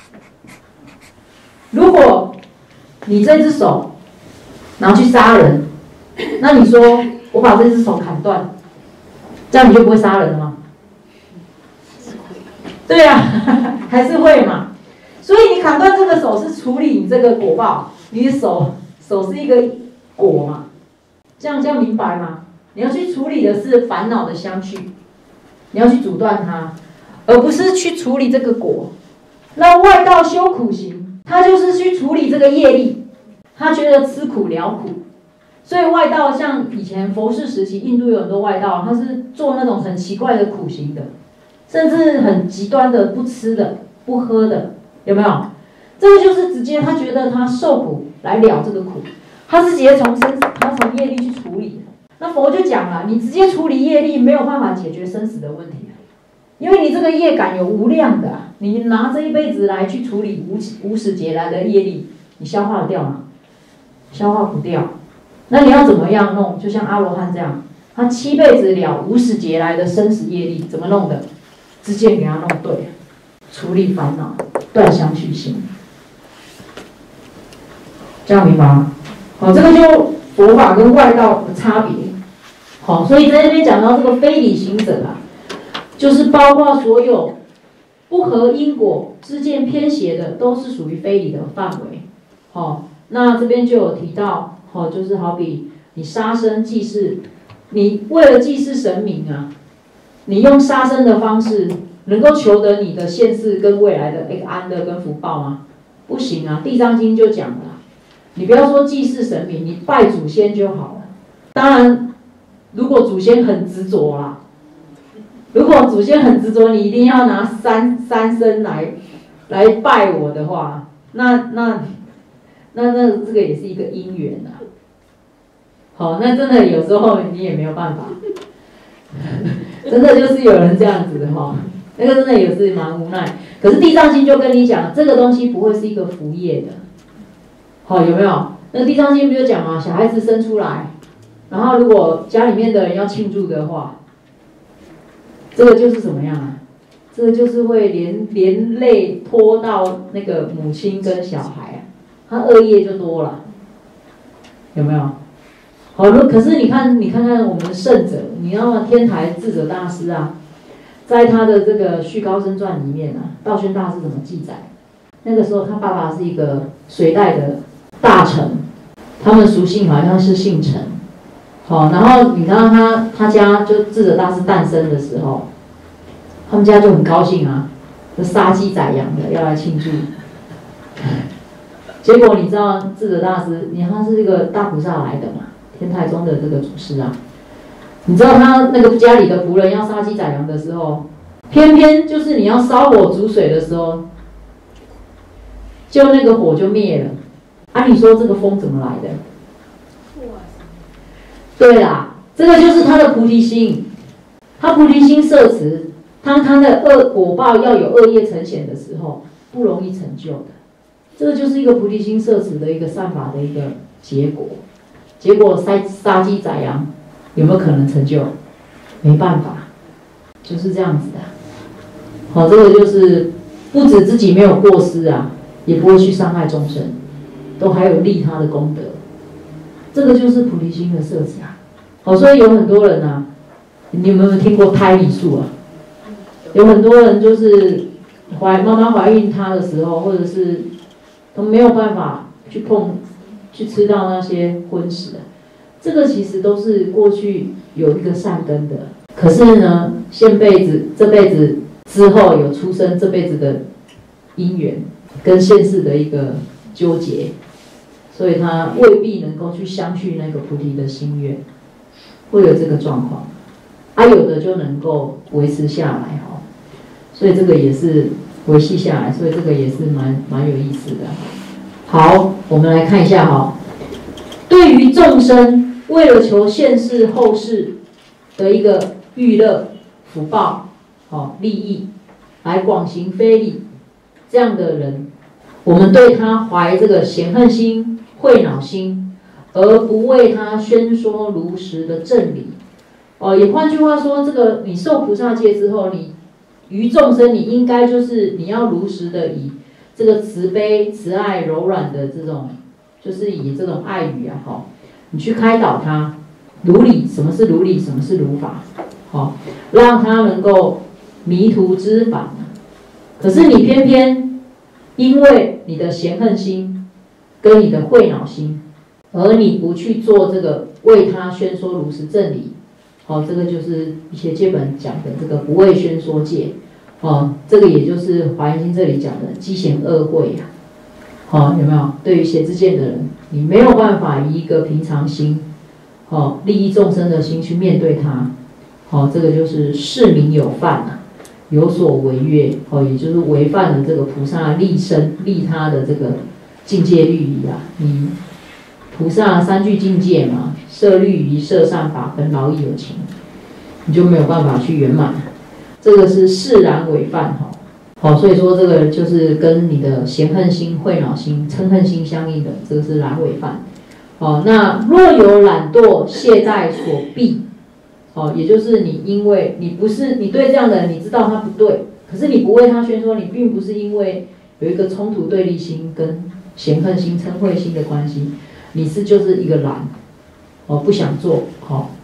[SPEAKER 2] 如果你这只手拿去杀人，那你说我把这只手砍断，这样你就不会杀人了吗？对啊，还是会嘛。所以你砍断这个手是处理你这个果报，你的手手是一个果嘛，这样这样明白吗？你要去处理的是烦恼的相续，你要去阻断它，而不是去处理这个果。那外道修苦行。他就是去处理这个业力，他觉得吃苦了苦，所以外道像以前佛世时期，印度有很多外道，他是做那种很奇怪的苦行的，甚至很极端的不吃的、不喝的，有没有？这个就是直接他觉得他受苦来了这个苦，他是直接从生他从业力去处理的。那佛就讲了，你直接处理业力没有办法解决生死的问题。因为你这个业感有无量的、啊，你拿这一辈子来去处理无无始劫来的业力，你消化得掉吗？消化不掉。那你要怎么样弄？就像阿罗汉这样，他七辈子了无始劫来的生死业力，怎么弄的？知见给他弄对，处理烦恼，断相续心。这样明白吗？好，这个就佛法跟外道的差别。 好，所以在这边讲到这个非理行者啊，就是包括所有不合因果、知见偏邪的，都是属于非理的范围。好，那这边就有提到，好，就是好比你杀生祭祀，你为了祭祀神明啊，你用杀生的方式，能够求得你的现世跟未来的一个安乐跟福报吗？不行啊，《地藏经》就讲了，你不要说祭祀神明，你拜祖先就好了。当然，如果祖先很执着啦，如果祖先很执着，你一定要拿三三牲来来拜我的话，那那那那这个也是一个因缘啊。好，那真的有时候你也没有办法，真的就是有人这样子的哈，那个真的也是蛮无奈。可是《地藏经》就跟你讲，这个东西不会是一个福业的。好，有没有？那《地藏经》不就讲嘛，小孩子生出来，然后如果家里面的人要庆祝的话，这个就是怎么样啊？这个就是会连连累拖到那个母亲跟小孩啊，他恶业就多了，有没有？好，可是你看，你看看我们的圣者，你要天台智者大师啊，在他的这个《续高僧传》里面啊，道宣大师怎么记载？那个时候他爸爸是一个隋代的大臣，他们俗姓好像是姓陈。好，然后你看他他家就智者大师诞生的时候，他们家就很高兴啊，就杀鸡宰羊的要来庆祝。结果你知道智者大师，你看他是这个大菩萨来的嘛，天台宗的这个祖师啊，你知道他那个家里的仆人要杀鸡宰羊的时候，偏偏就是你要烧火煮水的时候，就那个火就灭了。啊，你说这个风怎么来的？对啦，这个就是他的菩提心，他菩提心摄持，当他的恶果报要有恶业呈现的时候，不容易成就的。这个就是一个菩提心摄持的一个善法的一个结果。结果杀杀鸡宰羊，有没有可能成就？没办法，就是这样子的。好，这个就是不止自己没有过失啊，也不会去伤害众生，都还有利他的功德。这个就是菩提心的摄持啊。好，所以有很多人啊，你有没有听过胎里素啊？有很多人就是怀妈妈怀孕他的时候，或者是都没有办法去碰、去吃到那些荤食，这个其实都是过去有一个善根的。可是呢，现辈子、这辈子之后有出生这辈子的因缘，跟现世的一个纠结，所以他未必能够去相续那个菩提的心愿，会有这个状况。啊，有的就能够维持下来哈，所以这个也是维系下来，所以这个也是蛮蛮有意思的。好，我们来看一下哈，对于众生为了求现世后世的一个欲乐、福报、好利益，来广行非礼，这样的人，我们对他怀这个嫌恨心、恚恼心，而不为他宣说如实的正理。哦，也换句话说，这个你受菩萨戒之后，你于众生，你应该就是你要如实的以这个慈悲、慈爱、柔软的这种，就是以这种爱语啊，好，你去开导他，如理，什么是如理，什么是如法，好，让他能够迷途知返。可是你偏偏因为你的嫌恨心跟你的恚恼心，而你不去做这个为他宣说如实正理。哦，这个就是一些戒本讲的这个不为宣说戒，哦，这个也就是《华严经》这里讲的积嫌恶慧呀，哦，有没有？对于邪知见的人，你没有办法以一个平常心，哦，利益众生的心去面对他，哦，这个就是示明有犯啊，有所违越，哦，也就是违犯了这个菩萨利生利他的这个境界律仪啊，你菩萨三句境界嘛。摄律仪、摄善法跟劳逸有情，你就没有办法去圆满，这个是释然违犯哈。好，所以说这个就是跟你的嫌恨心、恚恼心、嗔恨心相应的，这个是然违犯。好，那若有懒惰、懈怠所逼，好，也就是你因为你不是你对这样的人，你知道他不对，可是你不为他宣说，你并不是因为有一个冲突对立心跟嫌恨心、嗔恚心的关系，你是就是一个懒。哦，不想做，好、哦，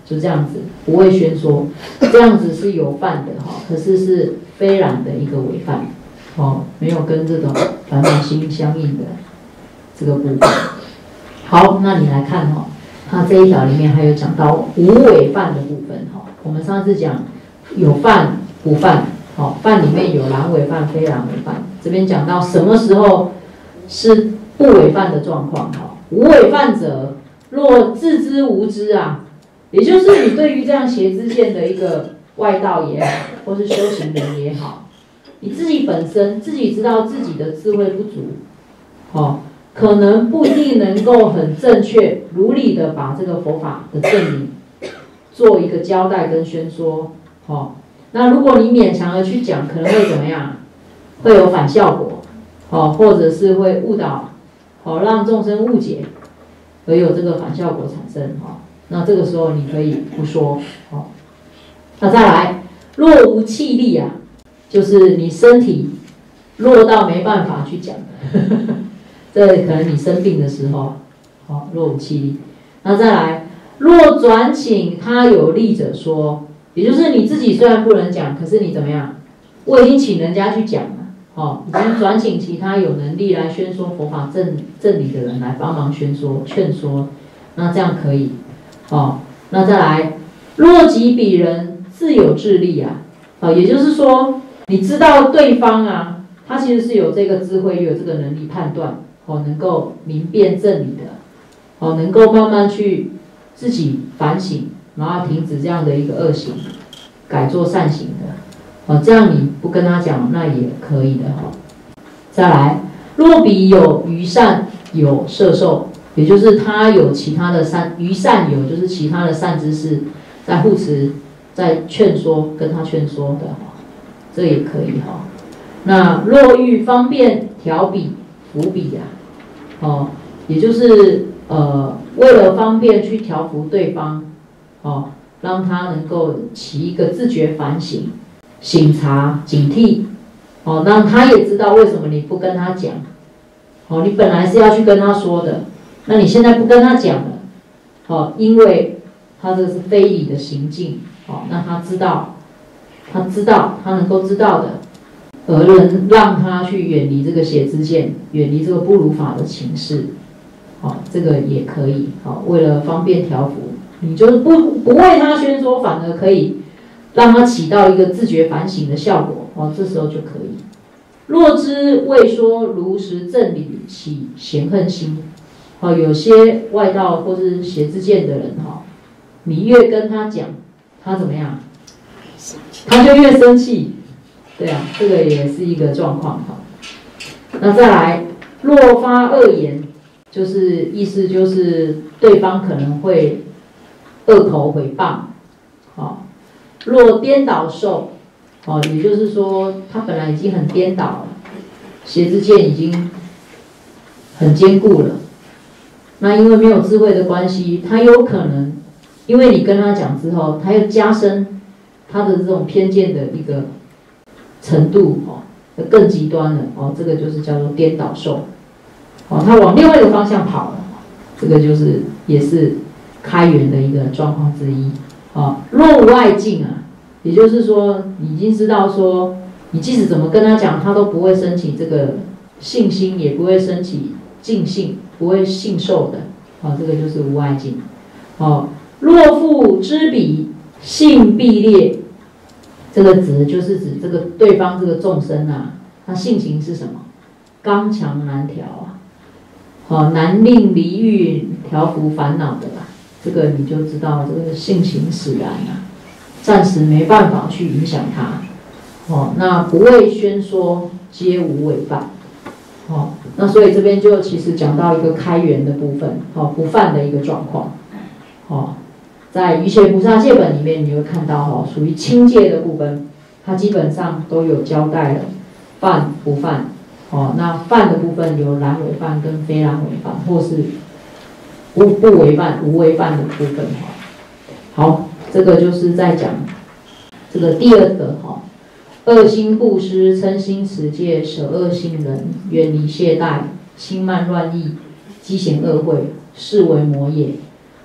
[SPEAKER 2] 就这样子，不畏宣说，这样子是有犯的哈，可是是非然的一个违犯，哦，没有跟这种烦恼心相应的这个部分。好，那你来看哈，它这一条里面还有讲到无违犯的部分哈。我们上次讲有犯不犯，好，犯里面有然违犯、非然违犯，这边讲到什么时候是不违犯的状况哈。无违犯者，若自知无知啊。也就是你对于这样邪知见的一个外道也好，或是修行人也好，你自己本身自己知道自己的智慧不足，哦，可能不一定能够很正确、如理的把这个佛法的正理做一个交代跟宣说，哦，那如果你勉强的去讲，可能会怎么样？会有反效果，哦，或者是会误导，哦，让众生误解，而有这个反效果产生，哈、哦。那这个时候你可以不说，好。那再来，若无气力啊，就是你身体弱到没办法去讲，呵呵这可能你生病的时候，好，若无气力。那再来，若转请他有力者说，也就是你自己虽然不能讲，可是你怎么样？我已经请人家去讲了，哦，已经转请其他有能力来宣说佛法正正理的人来帮忙宣说、劝说，那这样可以。哦，那再来，若即彼人自有智力啊，啊，也就是说，你知道对方啊，他其实是有这个智慧，有这个能力判断，哦，能够明辨正理的，哦，能够慢慢去自己反省，然后停止这样的一个恶行，改做善行的，哦，这样你不跟他讲，那也可以的哈、哦。再来，若彼有余善有摄受。也就是他有其他的善余善友，就是其他的善知识在护持、在劝说，跟他劝说的哈，这也可以哈。那若欲方便调彼、伏彼啊，哦，也就是呃为了方便去调伏对方，哦，让他能够起一个自觉反省、省察、警惕，哦，让他也知道为什么你不跟他讲，哦，你本来是要去跟他说的。那你现在不跟他讲了，哦，因为他这是非礼的行径，哦，那他知道，他知道，他能够知道的，而能让他去远离这个邪知见，远离这个不如法的情势，哦，这个也可以，哦，为了方便调伏，你就是不不为他宣说，反而可以让他起到一个自觉反省的效果，哦，这时候就可以。若知未说如实正理，起嫌恨心。哦，有些外道或是邪知见的人哈，你越跟他讲，他怎么样？他就越生气，对啊，这个也是一个状况哈。那再来，若发恶言，就是意思就是对方可能会恶口诽谤，好，若颠倒受，哦，也就是说他本来已经很颠倒了，邪知见已经很坚固了。那因为没有智慧的关系，他有可能，因为你跟他讲之后，他又加深他的这种偏见的一个程度，哦，更极端了，哦，这个就是叫做颠倒受，哦，他往另外一个方向跑了，这个就是也是开源的一个状况之一，哦，若无爱敬啊，也就是说，你已经知道说，你即使怎么跟他讲，他都不会升起这个信心，也不会升起敬信。不会信受的，好、哦，这个就是无爱敬。哦，若复知彼性必劣，这个指就是指这个对方这个众生啊，他性情是什么？刚强难调啊，哦，难令离欲调伏烦恼的啦。这个你就知道这个性情使然啊，暂时没办法去影响他。哦，那不为宣说，皆无违犯。哦，那所以这边就其实讲到一个开源的部分，哦，不犯的一个状况，哦，在瑜伽菩萨戒本里面，你会看到哦，属于轻戒的部分，它基本上都有交代了犯不犯，哦，那犯的部分有然违犯跟非然违犯，或是无不违犯、无违犯的部分，哈。好，这个就是在讲这个第二个哈。恶心布施，嗔心持戒，舍恶行人，远离懈怠，轻慢乱意，积嫌恶慧，是为魔也。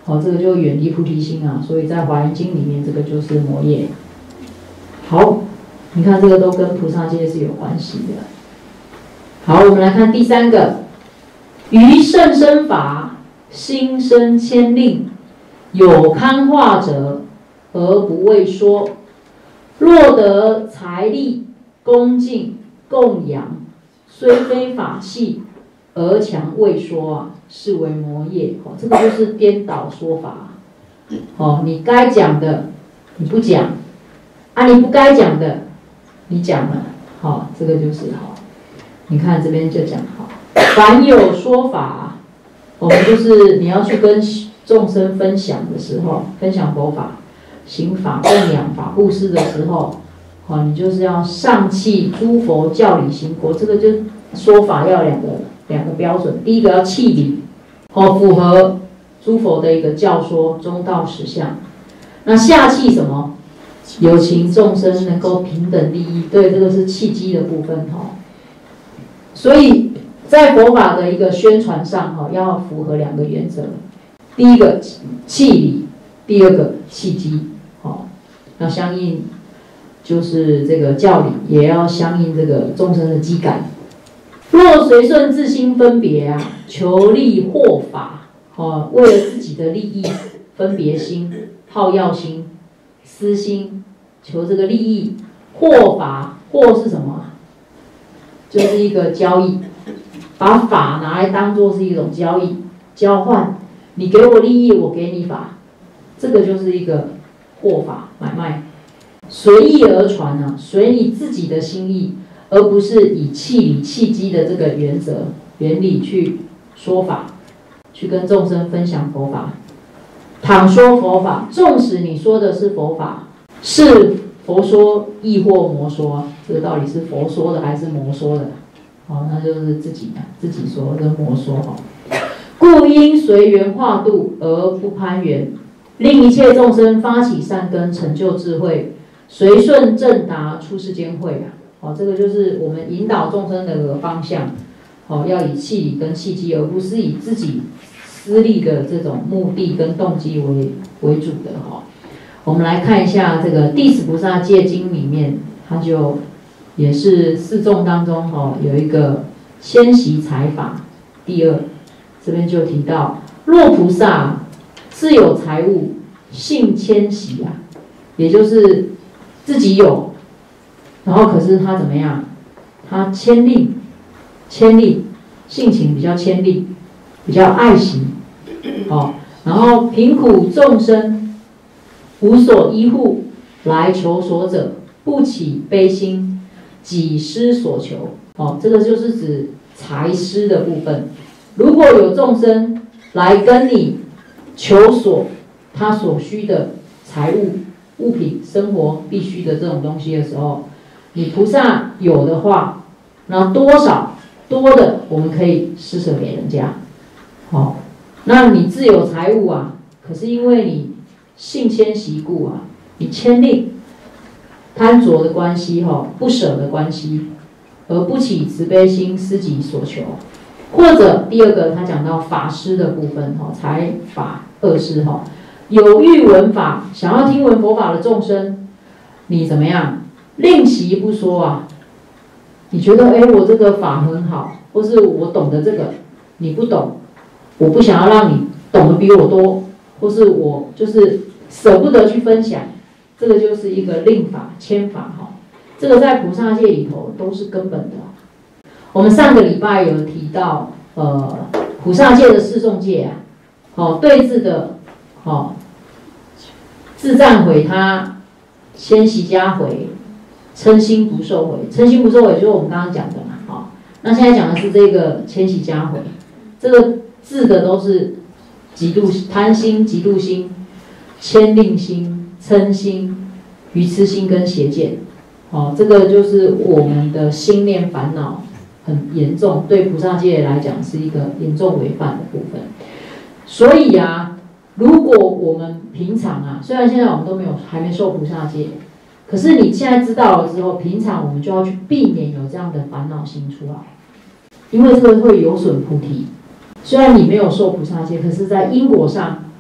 [SPEAKER 2] 好，这个就远离菩提心啊，所以在华严经里面，这个就是魔业。好，你看这个都跟菩萨戒是有关系的。好，我们来看第三个，于甚深法，心生牵令，有堪化者而不畏说，若得财力、恭敬、供养，虽非法器，而强畏说啊，是为魔业。哦，这个就是颠倒说法。哦，你该讲的你不讲，啊，你不该讲的你讲了。好，哦，这个就是好。你看这边就讲好，凡有说法，我们就是你要去跟众生分享的时候，分享佛法、行法、供养法、布施的时候，哦，你就是要上契诸佛教理行果。这个就说法要两个两个标准，第一个要契理，哦，符合诸佛的一个教说中道实相。那下契什么？有情众生能够平等利益，对，这个是契机的部分哈。所以在佛法的一个宣传上哈，要符合两个原则，第一个契理，第二个契机，好，要相应就是这个教理，也要相应这个众生的机感。若随顺自心分别啊，求利获法，哦，为了自己的利益，分别心、好要心、私心，求这个利益，获法，获是什么？就是一个交易，把法拿来当作是一种交易，交换，你给我利益，我给你法，这个就是一个获法买卖，随意而传啊，随你自己的心意，而不是以契理契机的这个原则原理去说法，去跟众生分享佛法。倘说佛法，纵使你说的是佛法，是佛说亦或魔说，这个到底是佛说的还是魔说的？哦，那就是自己自己说跟魔说哈。故应随缘化度而不攀缘，令一切众生发起善根，成就智慧，随顺正达出世间慧啊。哦，这个就是我们引导众生的一个方向。哦，要以契理跟契机，而不是以自己私利的这种目的跟动机为为主的哈。我们来看一下这个《弟子菩萨戒经》里面，它就也是四众当中哈有一个谦息财法。第二，这边就提到，若菩萨自有财物，性谦息啊，也就是自己有，然后可是他怎么样？他谦令，谦令，性情比较谦令，比较爱惜，哦，然后贫苦众生无所依护，来求索者，不起悲心，己施所求。哦，这个就是指财施的部分。如果有众生来跟你求索他所需的财物、物品、生活必须的这种东西的时候，你菩萨有的话，那多少多的我们可以施舍给人家。好，哦，那你自有财物啊，可是因为你性谦息故啊，你谦令贪着的关系哈，不舍的关系，而不起慈悲心，施己所求。或者第二个，他讲到法施的部分哈，财法二施哈，有欲闻法，想要听闻佛法的众生，你怎么样？令其不说啊。你觉得哎，我这个法很好，或是我懂得这个，你不懂，我不想要让你懂得比我多，或是我就是舍不得去分享，这个就是一个令法、谦法哈。这个在菩萨戒里头都是根本的。我们上个礼拜有提到，呃，菩萨戒的四众戒啊，哦，对治的，哦，自赞毁他，谦息加回，嗔心不受毁。嗔心不受毁就是我们刚刚讲的嘛，哦，那现在讲的是这个谦息加回，这个治的都是嫉妒、贪心、嫉妒心、谦令心、嗔心、愚痴心跟邪见。哦，这个就是我们的心念烦恼很严重，对菩萨戒来讲是一个严重违犯的部分。所以啊，如果我们平常啊，虽然现在我们都没有还没受菩萨戒，可是你现在知道了之后，平常我们就要去避免有这样的烦恼心出来，因为这个会有损菩提。虽然你没有受菩萨戒，可是在因果上，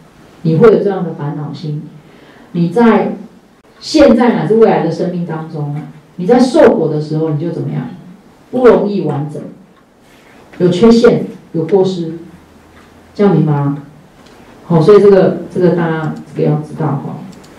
[SPEAKER 2] 你会有这样的烦恼心，你在现在乃至未来的生命当中，你在受果的时候，你就怎么样？不容易完整，有缺陷，有过失，这样明白吗？好，所以这个这个大家这个要知道哈。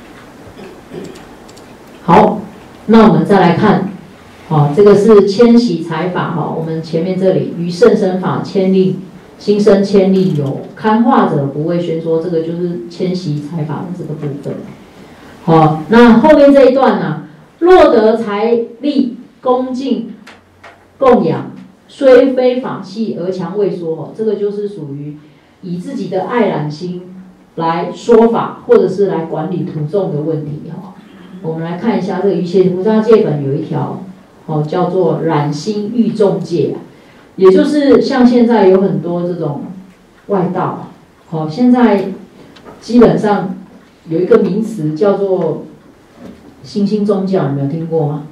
[SPEAKER 2] 好，那我们再来看，好，这个是迁徙财法哈。我们前面这里于甚深法牵令，心生牵令有堪化者不畏宣说，这个就是迁徙财法的这个部分。好，那后面这一段呢、啊，若得财力恭敬供养，虽非法器而强为说，这个就是属于以自己的爱染心来说法，或者是来管理徒众的问题哈。我们来看一下这个《瑜伽菩萨戒本》有一条，哦，叫做染心欲众戒，也就是像现在有很多这种外道，好，现在基本上有一个名词叫做新兴宗教，你没有听过吗？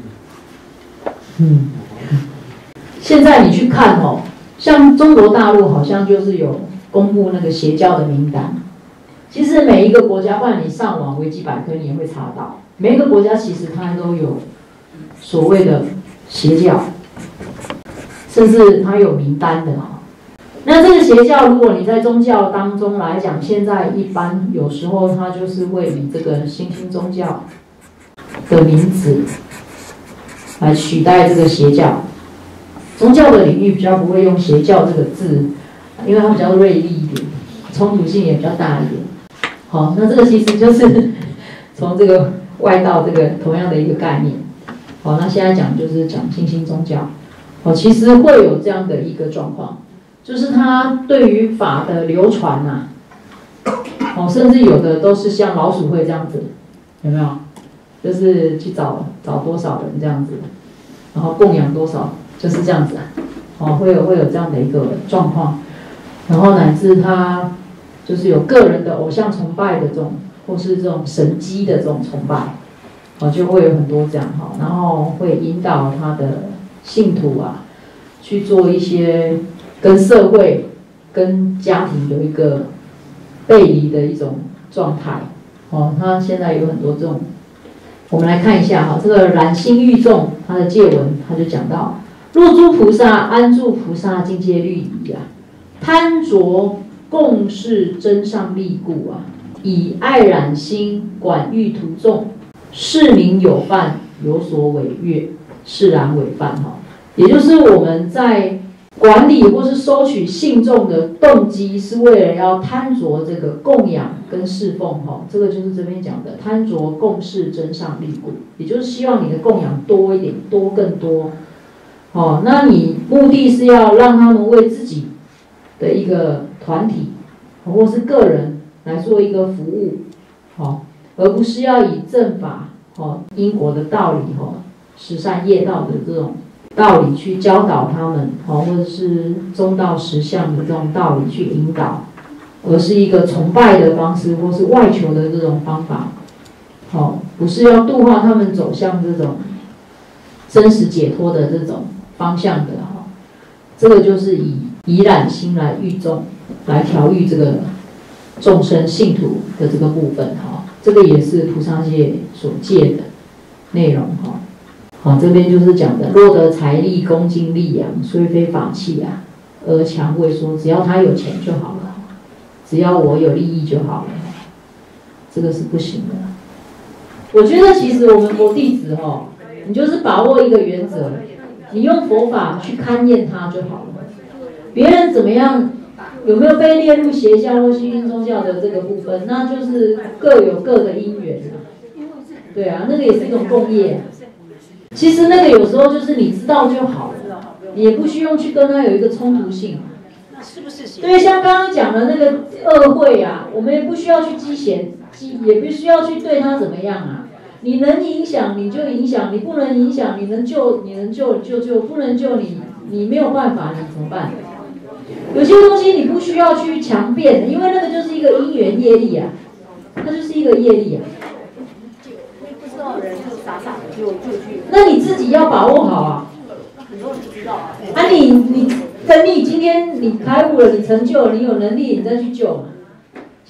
[SPEAKER 2] 嗯。现在你去看哦，像中国大陆好像就是有公布那个邪教的名单。其实每一个国家，不然你上网维基百科你也会查到，每一个国家其实它都有所谓的邪教，甚至它有名单的哈。那这个邪教，如果你在宗教当中来讲，现在一般有时候它就是会以这个新兴宗教的名字来取代这个邪教。宗教的领域比较不会用邪教这个字，因为它比较锐利一点，冲突性也比较大一点。好，那这个其实就是从这个外道这个同样的一个概念。好，那现在讲就是讲新兴宗教。好，其实会有这样的一个状况，就是它对于法的流传呐、啊，哦，甚至有的都是像老鼠会这样子，有没有？就是去找找多少人这样子，然后供养多少。就是这样子啊，哦，会有会有这样的一个状况，然后乃至他就是有个人的偶像崇拜的这种，或是这种神迹的这种崇拜，哦，就会有很多这样哈，然后会引导他的信徒啊去做一些跟社会、跟家庭有一个背离的一种状态，哦，他现在有很多这种，我们来看一下哈，这个染心欲众他的戒文他就讲到。若诸菩萨安住菩萨境界律仪啊，贪着共事真上利故啊，以爱染心管欲徒众，是名有犯，有所违越，是然违犯哈。也就是我们在管理或是收取信众的动机，是为了要贪着这个供养跟侍奉哈。这个就是这边讲的贪着共事真上利故，也就是希望你的供养多一点，多更多。哦，那你目的是要让他们为自己的一个团体，或是个人来做一个服务，哦，而不是要以正法、哦因果的道理、哦十善业道的这种道理去教导他们，哦，或者是中道实相的这种道理去引导，而是一个崇拜的方式，或是外求的这种方法，哦，不是要度化他们走向这种真实解脱的这种方向的哈，这个就是以以染心来欲众，来调御这个众生信徒的这个部分哈，这个也是菩萨戒所戒的内容哈。好，这边就是讲的，若得财力、恭敬力养，虽非法器啊，而强为说，只要他有钱就好了，只要我有利益就好了，这个是不行的。我觉得其实我们佛弟子哈，你就是把握一个原则，你用佛法去勘验它就好了。别人怎么样，有没有被列入邪教或新兴宗教的这个部分，那就是各有各的因缘啊。对啊，那个也是一种共业啊。其实那个有时候就是你知道就好了，你也不需要去跟他有一个冲突性。
[SPEAKER 3] 是不是？
[SPEAKER 2] 对，像刚刚讲的那个恶会啊，我们也不需要去积嫌，也不需要去对他怎么样啊。你能影响你就影响，你不能影响，你能救你能救你就救，不能救你你没有办法，你怎么办？有些东西你不需要去强辩，因为那个就是一个因缘业力啊，它就是一个业力啊。
[SPEAKER 3] 不知道的人就傻傻的就就去。
[SPEAKER 2] 那你自己要把握好啊。
[SPEAKER 3] 很多人不知道啊。
[SPEAKER 2] 啊你你等你今天你开悟了，你成就了，你有能力，你再去救嘛。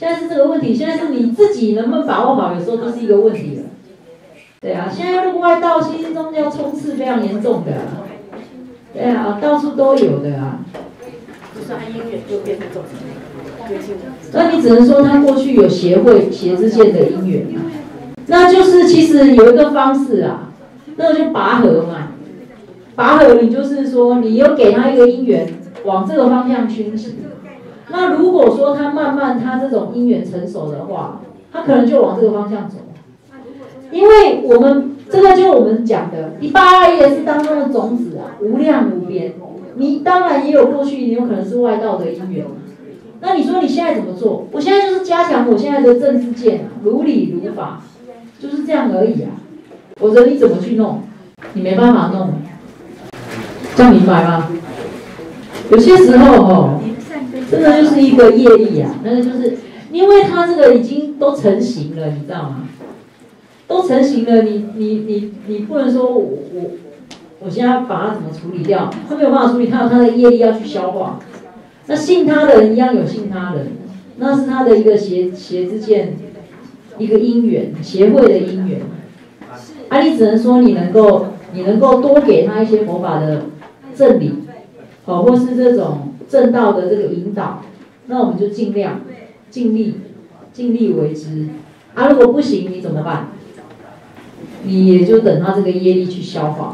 [SPEAKER 2] 现在是这个问题，现在是你自己能不能把握好，有时候都是一个问题了。对啊，现在入外道、新兴宗教冲刺非常严重的、啊，对啊，到处都有的啊。
[SPEAKER 3] 就是按姻缘就变成这种。
[SPEAKER 2] 那你只能说他过去有协会、协之间的姻缘啊，那就是其实有一个方式啊，那就拔河嘛。拔河你就是说你有给他一个姻缘，往这个方向倾斜。那如果说他慢慢他这种姻缘成熟的话，他可能就往这个方向走。因为我们这个就我们讲的第八二也是当中的种子啊，无量无边。你当然也有过去，你有可能是外道的姻缘。那你说你现在怎么做？我现在就是加强我现在的正知见啊，如理如法，就是这样而已啊。否则你怎么去弄？你没办法弄，这样明白吗？有些时候哦，真的就是一个业力啊，那个就是因为它这个已经都成型了，你知道吗？都成型了，你你你你不能说我我我现在把它怎么处理掉？它没有办法处理，它有它的业力要去消化。那信他的人一样有信他人，那是他的一个协协之间一个因缘，协会的因缘。啊，你只能说你能够你能够多给他一些佛法的正理，哦，或是这种正道的这个引导，那我们就尽量尽力尽力为之。啊，如果不行，你怎么办？你也就等他这个业力去消化。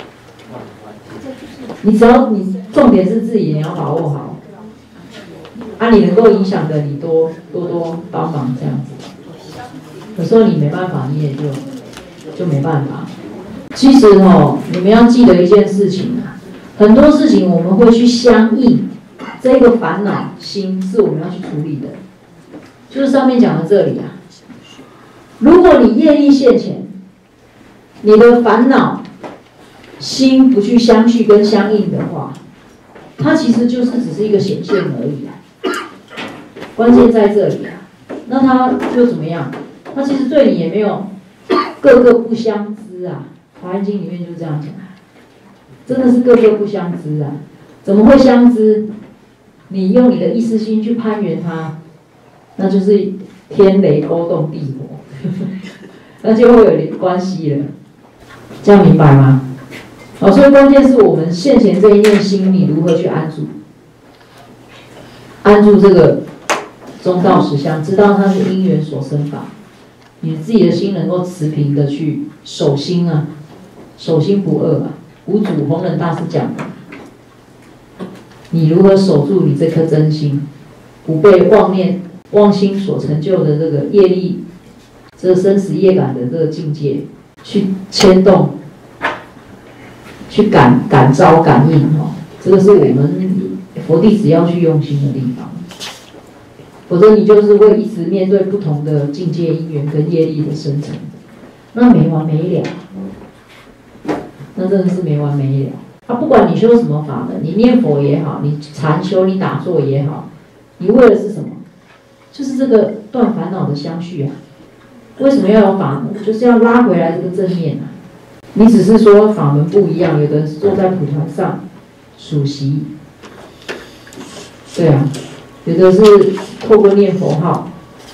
[SPEAKER 2] 你只要你重点是自己你要把握好。啊，你能够影响的，你多多多帮忙这样子。有时候你没办法，你也就就没办法。其实哦，你们要记得一件事情啊，很多事情我们会去相应，这个烦恼心是我们要去处理的，就是上面讲的这里啊。如果你业力现前，你的烦恼心不去相续跟相应的话，它其实就是只是一个显现而已啊。关键在这里啊，那他就怎么样？他其实对你也没有各个不相知啊，《华严经》里面就这样讲，真的是各个不相知啊。怎么会相知？你用你的意识心去攀缘它，那就是天雷勾动地火，那就会有关系了。这样明白吗？好，所以关键是我们现前这一念心，你如何去安住？安住这个中道实相，知道它是因缘所生法，你自己的心能够持平的去守心啊，守心不二啊。五祖弘忍大师讲的，你如何守住你这颗真心，不被妄念、妄心所成就的这个业力、这个生死业感的这个境界去牵动、去感感召、感应哦，这个是我们佛弟子要去用心的地方。否则你就是会一直面对不同的境界因缘跟业力的生成，那没完没了，那真的是没完没了。啊，不管你修什么法门，你念佛也好，你禅修、你打坐也好，你为的是什么？就是这个断烦恼的相续啊。为什么要有法门？就是要拉回来这个正面啊。你只是说法门不一样，有的人是坐在蒲团上数息，对啊。有的是透过念佛号，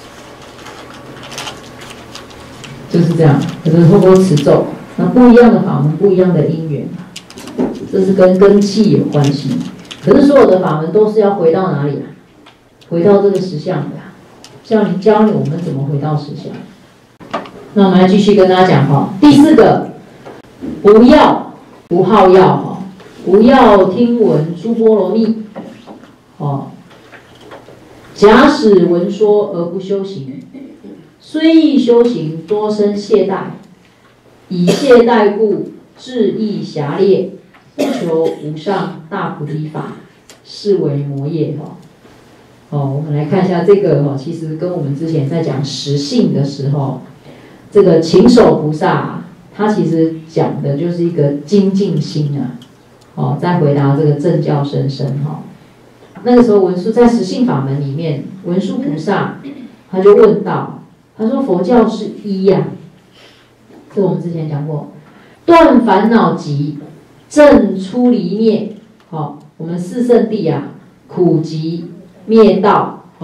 [SPEAKER 2] 就是这样；有的透过持咒，那不一样的法门，不一样的因缘，这是跟根器有关系。可是所有的法门都是要回到哪里啊？回到这个实相的、啊。像你教你我们怎么回到实相。那我们来继续跟大家讲哈。第四个，不要不好药哈，不要听闻诸波罗蜜，哦。假使闻说而不修行，虽亦修行，多生懈怠。以懈怠故，志意狭劣，不求无上大菩提法，是为魔业哈。哦，我们来看一下这个哈，其实跟我们之前在讲实性的时候，这个勤守菩萨、啊，他其实讲的就是一个精进心啊。哦，再回答这个正教甚深哈。那个时候文殊在实性法门里面，文殊菩萨他就问到，他说佛教是一呀、啊，这我们之前讲过，断烦恼集，正出离灭，好、哦，我们四圣谛啊，苦集灭道，好、哦，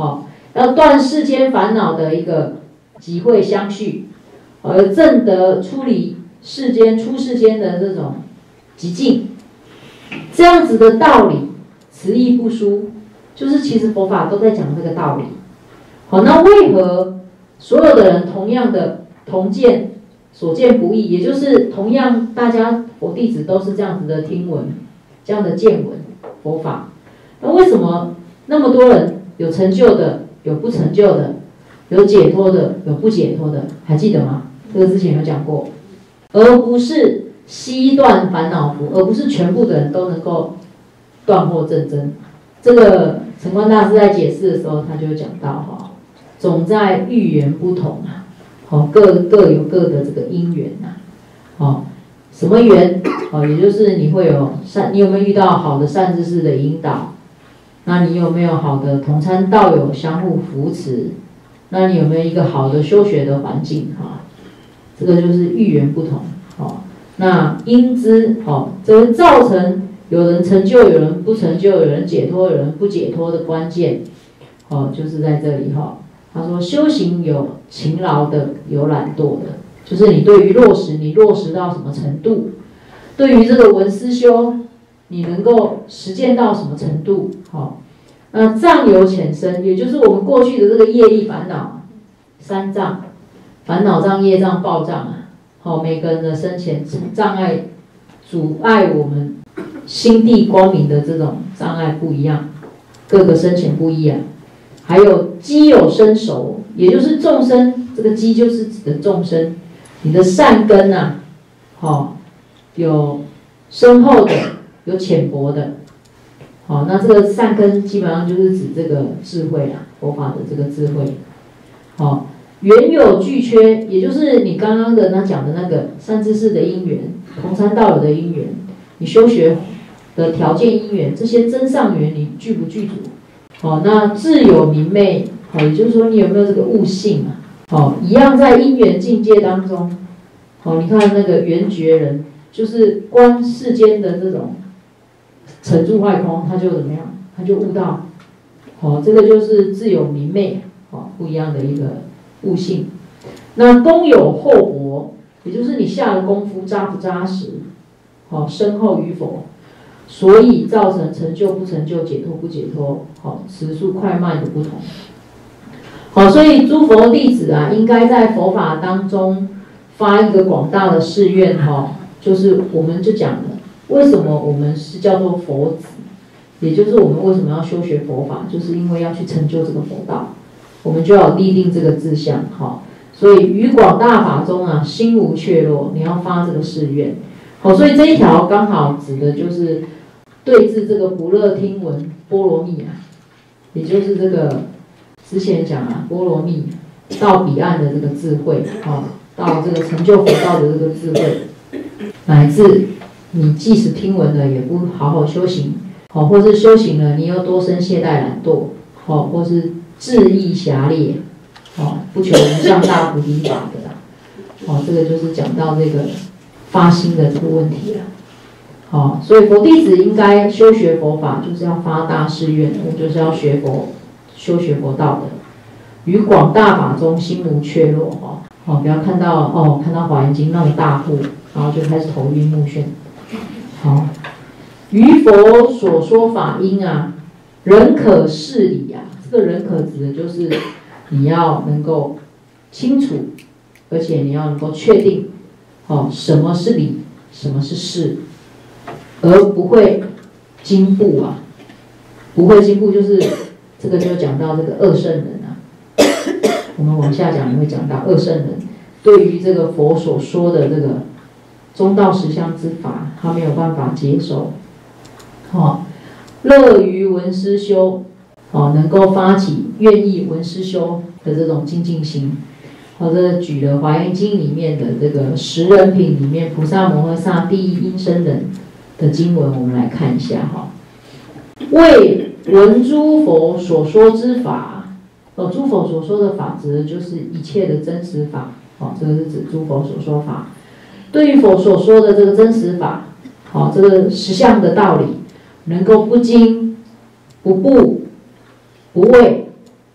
[SPEAKER 2] 要断世间烦恼的一个集会相续，而证得出离世间出世间的这种极境，这样子的道理，词义不疏，就是其实佛法都在讲这个道理。好，那为何所有的人同样的同见，所见不异，也就是同样大家佛弟子都是这样子的听闻，这样的见闻佛法，那为什么那么多人有成就的，有不成就的，有解脱的，有不解脱的，还记得吗？这个之前有讲过，而不是悉断烦恼福，而不是全部的人都能够断惑正真。这个澄观大师在解释的时候，他就讲到哈，总在遇缘不同啊，好，各各有各的这个因缘呐，好，什么缘？好，也就是你会有善，你有没有遇到好的善知识的引导？那你有没有好的同参道友相互扶持？那你有没有一个好的修学的环境？哈，这个就是遇缘不同。好，那因之，好，这会造成有人成就，有人不成就，有人解脱，有人不解脱的关键，好，就是在这里哈。他说修行有勤劳的，有懒惰的，就是你对于落实，你落实到什么程度？对于这个闻思修，你能够实践到什么程度？好，那障由浅深，也就是我们过去的这个业力烦恼，三障，烦恼障、业障、报障啊。好，每个人的生前障碍，阻碍我们心地光明的这种障碍不一样，各个生前不一样。还有机有生熟，也就是众生，这个机就是指的众生，你的善根啊，好，有深厚的，有浅薄的。好，那这个善根基本上就是指这个智慧啊，佛法的这个智慧。好，缘有俱缺，也就是你刚刚的那讲的那个善知识的因缘，同参道友的因缘，你修学的条件因缘，这些真上缘你具不具足？好，那智有明昧，好，也就是说你有没有这个悟性啊？好，一样在因缘境界当中，好，你看那个圆觉人，就是观世间的这种沉住坏空，他就怎么样？他就悟到，好，这个就是智有明昧，好，不一样的一个悟性。那功有厚薄，也就是你下的功夫扎不扎实，好，深厚与否。所以造成成就不成就、解脱不解脱，好，时速快慢的不同。好，所以诸佛弟子啊，应该在佛法当中发一个广大的誓愿，哈，就是我们就讲了，为什么我们是叫做佛子，也就是我们为什么要修学佛法，就是因为要去成就这个佛道，我们就要立定这个志向，哈。所以于广大法中啊，心无怯弱，你要发这个誓愿。好，所以这一条刚好指的就是对治这个不乐听闻波罗蜜啊，也就是这个之前讲啊，波罗蜜到彼岸的这个智慧，哦，到这个成就佛道的这个智慧，乃至你即使听闻了也不好好修行，好，或是修行了你又多生懈怠懒惰，好，或是志意狭劣，好，不求无上大菩提法的啦，好，这个就是讲到这个发心的这个问题了。好，所以佛弟子应该修学佛法，就是要发大誓愿，我就是要学佛，修学佛道的。于广大法中心无怯弱，哈，好，不要看到哦，看到华严经那么大户，然后就开始头晕目眩。好，于佛所说法因啊，人可事理啊，这个人可指的就是你要能够清楚，而且你要能够确定，哦，什么是理，什么是事。而不会惊怖啊，不会惊怖就是这个就讲到这个二圣人啊，我们往下讲也会讲到二圣人对于这个佛所说的这个中道实相之法，他没有办法接受，哦，乐于闻思修，哦，能够发起愿意闻思修的这种精进心。好，这举了《华严经》里面的这个十人品里面菩萨摩诃萨第一因声人的经文，我们来看一下哈。为闻诸佛所说之法，哦，诸佛所说的法指的就是一切的真实法，哦，这个是指诸佛所说法。对于佛所说的这个真实法，哦，这个实相的道理，能够不惊、不怖、不畏，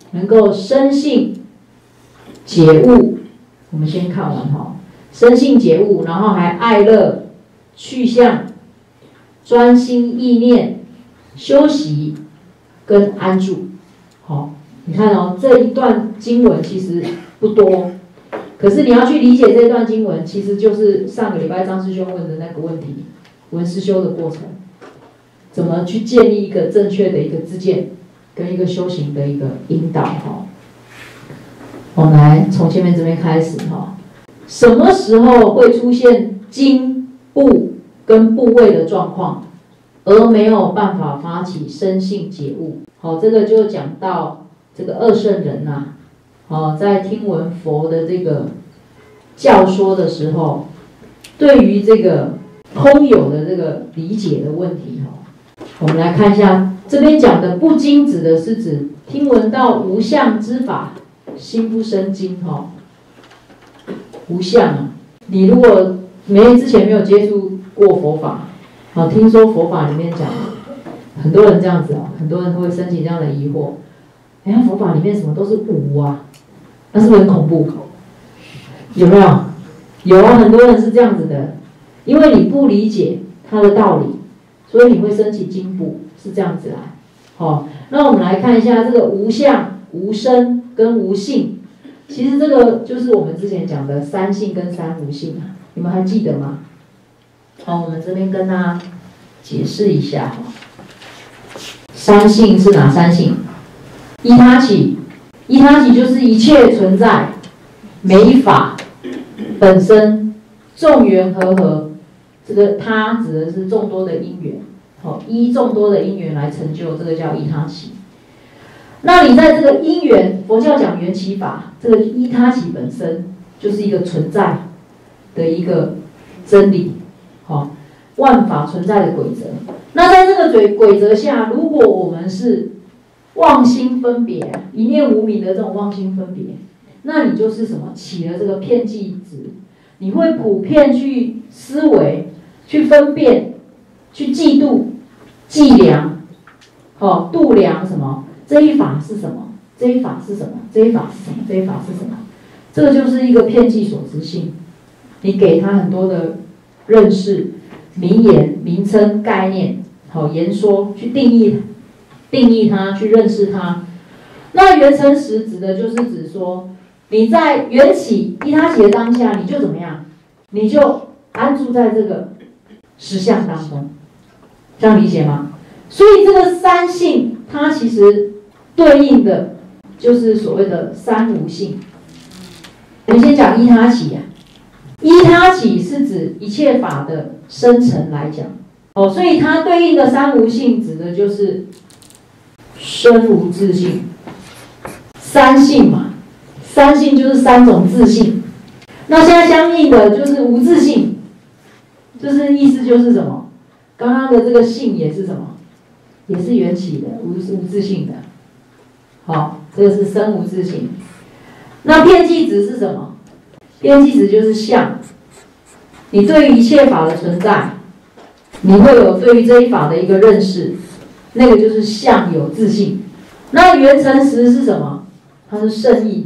[SPEAKER 2] 能够生性解悟。我们先看完哈，生性解悟，然后还爱乐去向，专心意念，休息跟安住。好，你看哦，这一段经文其实不多，可是你要去理解这段经文，其实就是上个礼拜张师兄问的那个问题，文思修的过程，怎么去建立一个正确的一个自见，跟一个修行的一个引导哈。我们来从前面这边开始哈，什么时候会出现经部跟部位的状况，而没有办法发起生性解悟？好，这个就讲到这个二圣人呐、啊，哦，在听闻佛的这个教说的时候，对于这个空有的这个理解的问题哈，我们来看一下，这边讲的不经指的是指听闻到无相之法，心不生惊哈。无相啊，你如果没之前没有接触过佛法，好，听说佛法里面讲，很多人这样子啊，很多人都会升起这样的疑惑，哎呀，佛法里面什么都是无啊，那是不是很恐怖？有没有？有啊，很多人是这样子的，因为你不理解它的道理，所以你会升起惊怖，是这样子来。好，那我们来看一下这个无相、无生跟无性。其实这个就是我们之前讲的三性跟三无性啊，你们还记得吗？好，我们这边跟大家解释一下哈。三性是哪三性？依他起，依他起就是一切存在，每法本身众缘和合，这个他指的是众多的因缘，好，依众多的因缘来成就，这个叫依他起。那你在这个因缘，佛教讲缘起法，这个依他起本身就是一个存在的一个真理，好，万法存在的规则。那在这个规规则下，如果我们是妄心分别，一念无明的这种妄心分别，那你就是什么？起了这个遍计执，你会普遍去思维、去分辨、去嫉妒、计量，哦，度量什么？这一法是什么？这一法是什么？这一法是什么？这一法是什么？这个就是一个遍计所知性，你给他很多的认识、名言、名称、概念，好言说去定义、定义它，去认识它。那缘成实指的就是指说，你在缘起依他起的当下，你就怎么样？你就安住在这个实相当中，这样理解吗？所以这个三性，它其实对应的就是所谓的三无性。我们先讲依他起啊，依他起是指一切法的生成来讲，哦，所以它对应的三无性指的就是生无自性，三性嘛，三性就是三种自性。那现在相应的就是无自性，就是意思就是什么？刚刚的这个性也是什么？也是缘起的，无无自性的。好，这个是生无自性。那遍计执是什么？遍计执就是相。你对于一切法的存在，你会有对于这一法的一个认识，那个就是相有自性。那缘成实是什么？它是圣意，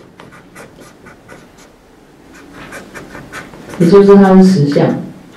[SPEAKER 2] 也就是它是实相。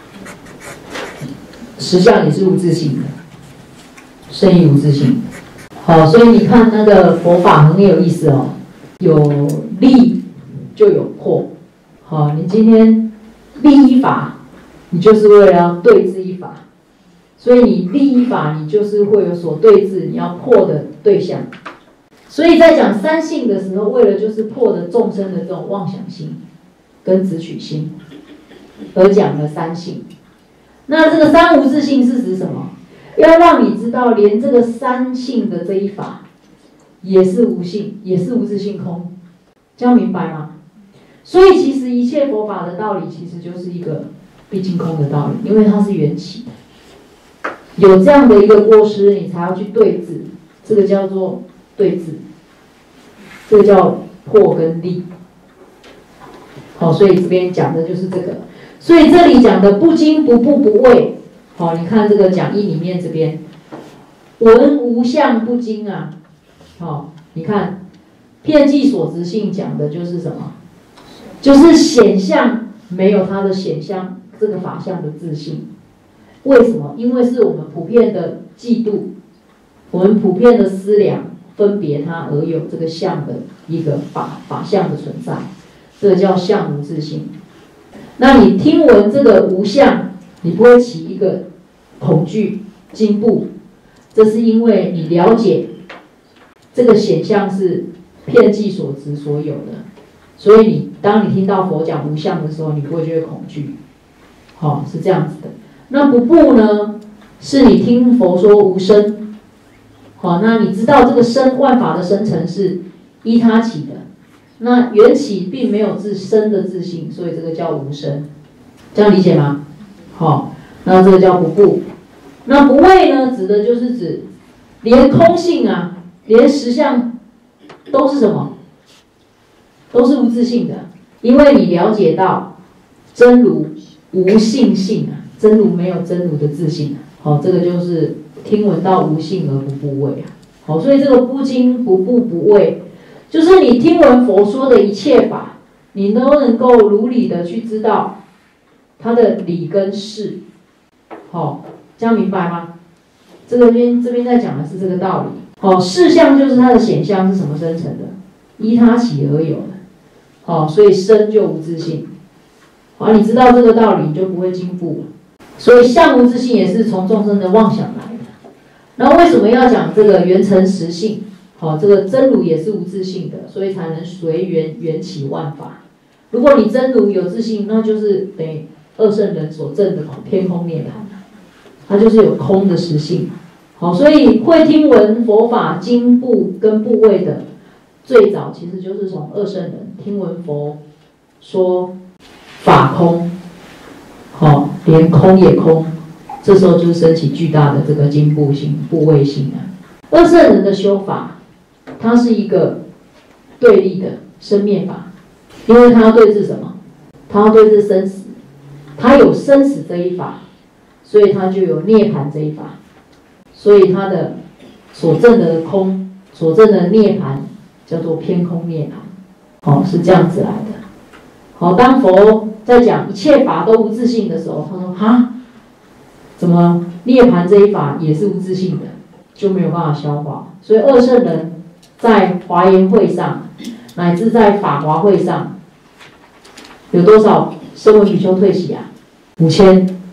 [SPEAKER 2] 实相也是无自性的，圣意无自性。好，所以你看那个佛法很有意思哦，有立就有破。好，你今天立一法，你就是为了要对治一法，所以你立一法，你就是会有所对治，你要破的对象。所以在讲三性的时候，为了就是破的众生的这种妄想心跟执取心，而讲了三性。那这个三无自性是指什么？要让你知道，连这个三性的这一法也是无性，也是无自性空，这样明白吗？所以其实一切佛法的道理，其实就是一个毕竟空的道理，因为它是缘起的。有这样的一个过失，你才要去对治，这个叫做对治，这个叫破跟立。好，所以这边讲的就是这个。所以这里讲的不惊不怖不畏。好，你看这个讲义里面这边，闻无相不惊啊。好，你看遍计所执性讲的就是什么？就是显相没有它的显相这个法相的自性。为什么？因为是我们普遍的嫉妒，我们普遍的思量分别它而有这个相的一个法法相的存在，这个叫相无自性。那你听闻这个无相，你不会起一个恐惧惊怖，这是因为你了解这个显相是遍计所执所有的，所以你当你听到佛讲无相的时候，你不会觉得恐惧，好、哦，是这样子的。那不怖呢，是你听佛说无生，好、哦，那你知道这个生万法的生成是依他起的，那缘起并没有自生的自性，所以这个叫无生，这样理解吗？好、哦，那这个叫不怖。那不畏呢，指的就是指连空性啊，连实相都是什么？都是无自性的，因为你了解到真如无性性啊，真如没有真如的自性啊。好、哦，这个就是听闻到无性而不怖畏啊。好、哦，所以这个不惊不怖不畏，就是你听闻佛说的一切法，你都能够如理的去知道它的理跟事。好、哦，这样明白吗？这个边这边在讲的是这个道理。好、哦，事相就是它的显相是什么生成的？依他起而有的。好、哦，所以生就无自性。好、啊，你知道这个道理，你就不会惊怖了。所以相无自性也是从众生的妄想来的。那为什么要讲这个缘成实性？好、哦，这个真如也是无自性的，所以才能随缘缘起万法。如果你真如有自性，那就是等于二圣人所证的偏空涅槃，它就是有空的实性。好，所以会听闻佛法惊怖跟怖畏的，最早其实就是从二圣人听闻佛说法空，好、哦，连空也空，这时候就升起巨大的这个惊怖性、怖畏性啊。二圣人的修法，它是一个对立的生灭法，因为它要对治什么？它要对治生死，它有生死这一法，所以它就有涅槃这一法。所以它的所证的空，所证的涅槃叫做偏空涅槃，哦，是这样子来的。好，当佛在讲一切法都无自性的时候，他说哈，怎么涅槃这一法也是无自性的，就没有办法消化。所以二圣人在华严会上，乃至在法华会上，有多少声闻比丘退席啊？五千。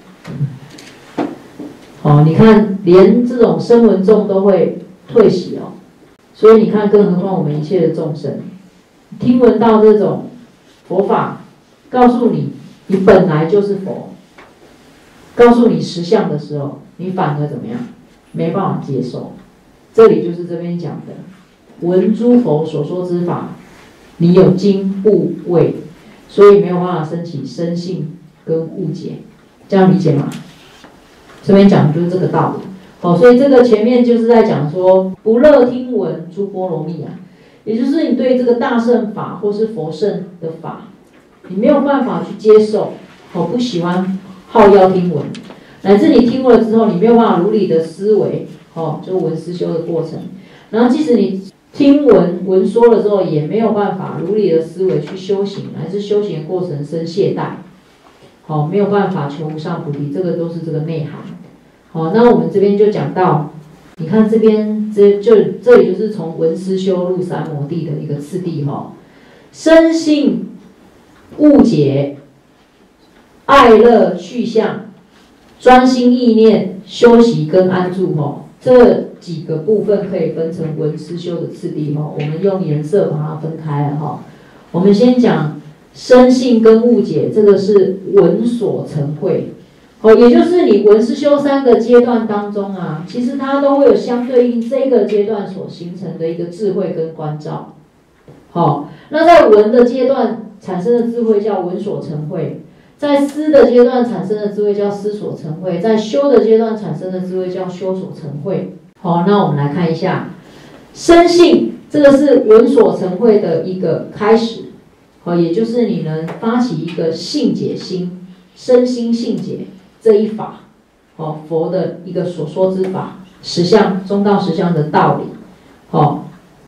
[SPEAKER 2] 哦，你看，连这种声闻众都会退席哦，所以你看，更何况我们一切的众生，听闻到这种佛法，告诉你你本来就是佛，告诉你实相的时候，你反而怎么样？没办法接受。这里就是这边讲的，闻诸佛所说之法，你有惊怖畏，所以没有办法升起生信跟误解，这样理解吗？这边讲的就是这个道理。好、哦，所以这个前面就是在讲说，不乐听闻诸波罗蜜啊，也就是你对这个大乘法或是佛圣的法，你没有办法去接受，好、哦，不喜欢好要听闻，乃至你听了之后，你没有办法如理的思维，哦，就闻思修的过程。然后即使你听闻闻说了之后，也没有办法如理的思维去修行，乃至修行的过程生懈怠。好、哦，没有办法求无上菩提，这个都是这个内涵。好、哦，那我们这边就讲到，你看这边这就这里就是从闻思修入三摩地的一个次第哈、哦，生信、误解、爱乐去向、专心意念、修习跟安住哈、哦，这几个部分可以分成闻思修的次第哈、哦，我们用颜色把它分开了哈、哦。我们先讲生信跟误解，这个是闻所成慧，哦，也就是你闻思修三个阶段当中啊，其实它都会有相对应这个阶段所形成的一个智慧跟关照。好、哦，那在闻的阶段产生的智慧叫闻所成慧，在思的阶段产生的智慧叫思所成慧，在修的阶段产生的智慧叫修所成慧。好、哦，那我们来看一下生信，这个是闻所成慧的一个开始。好，也就是你能发起一个信解心、身心信解这一法，好，佛的一个所说之法，实相中道实相的道理，好，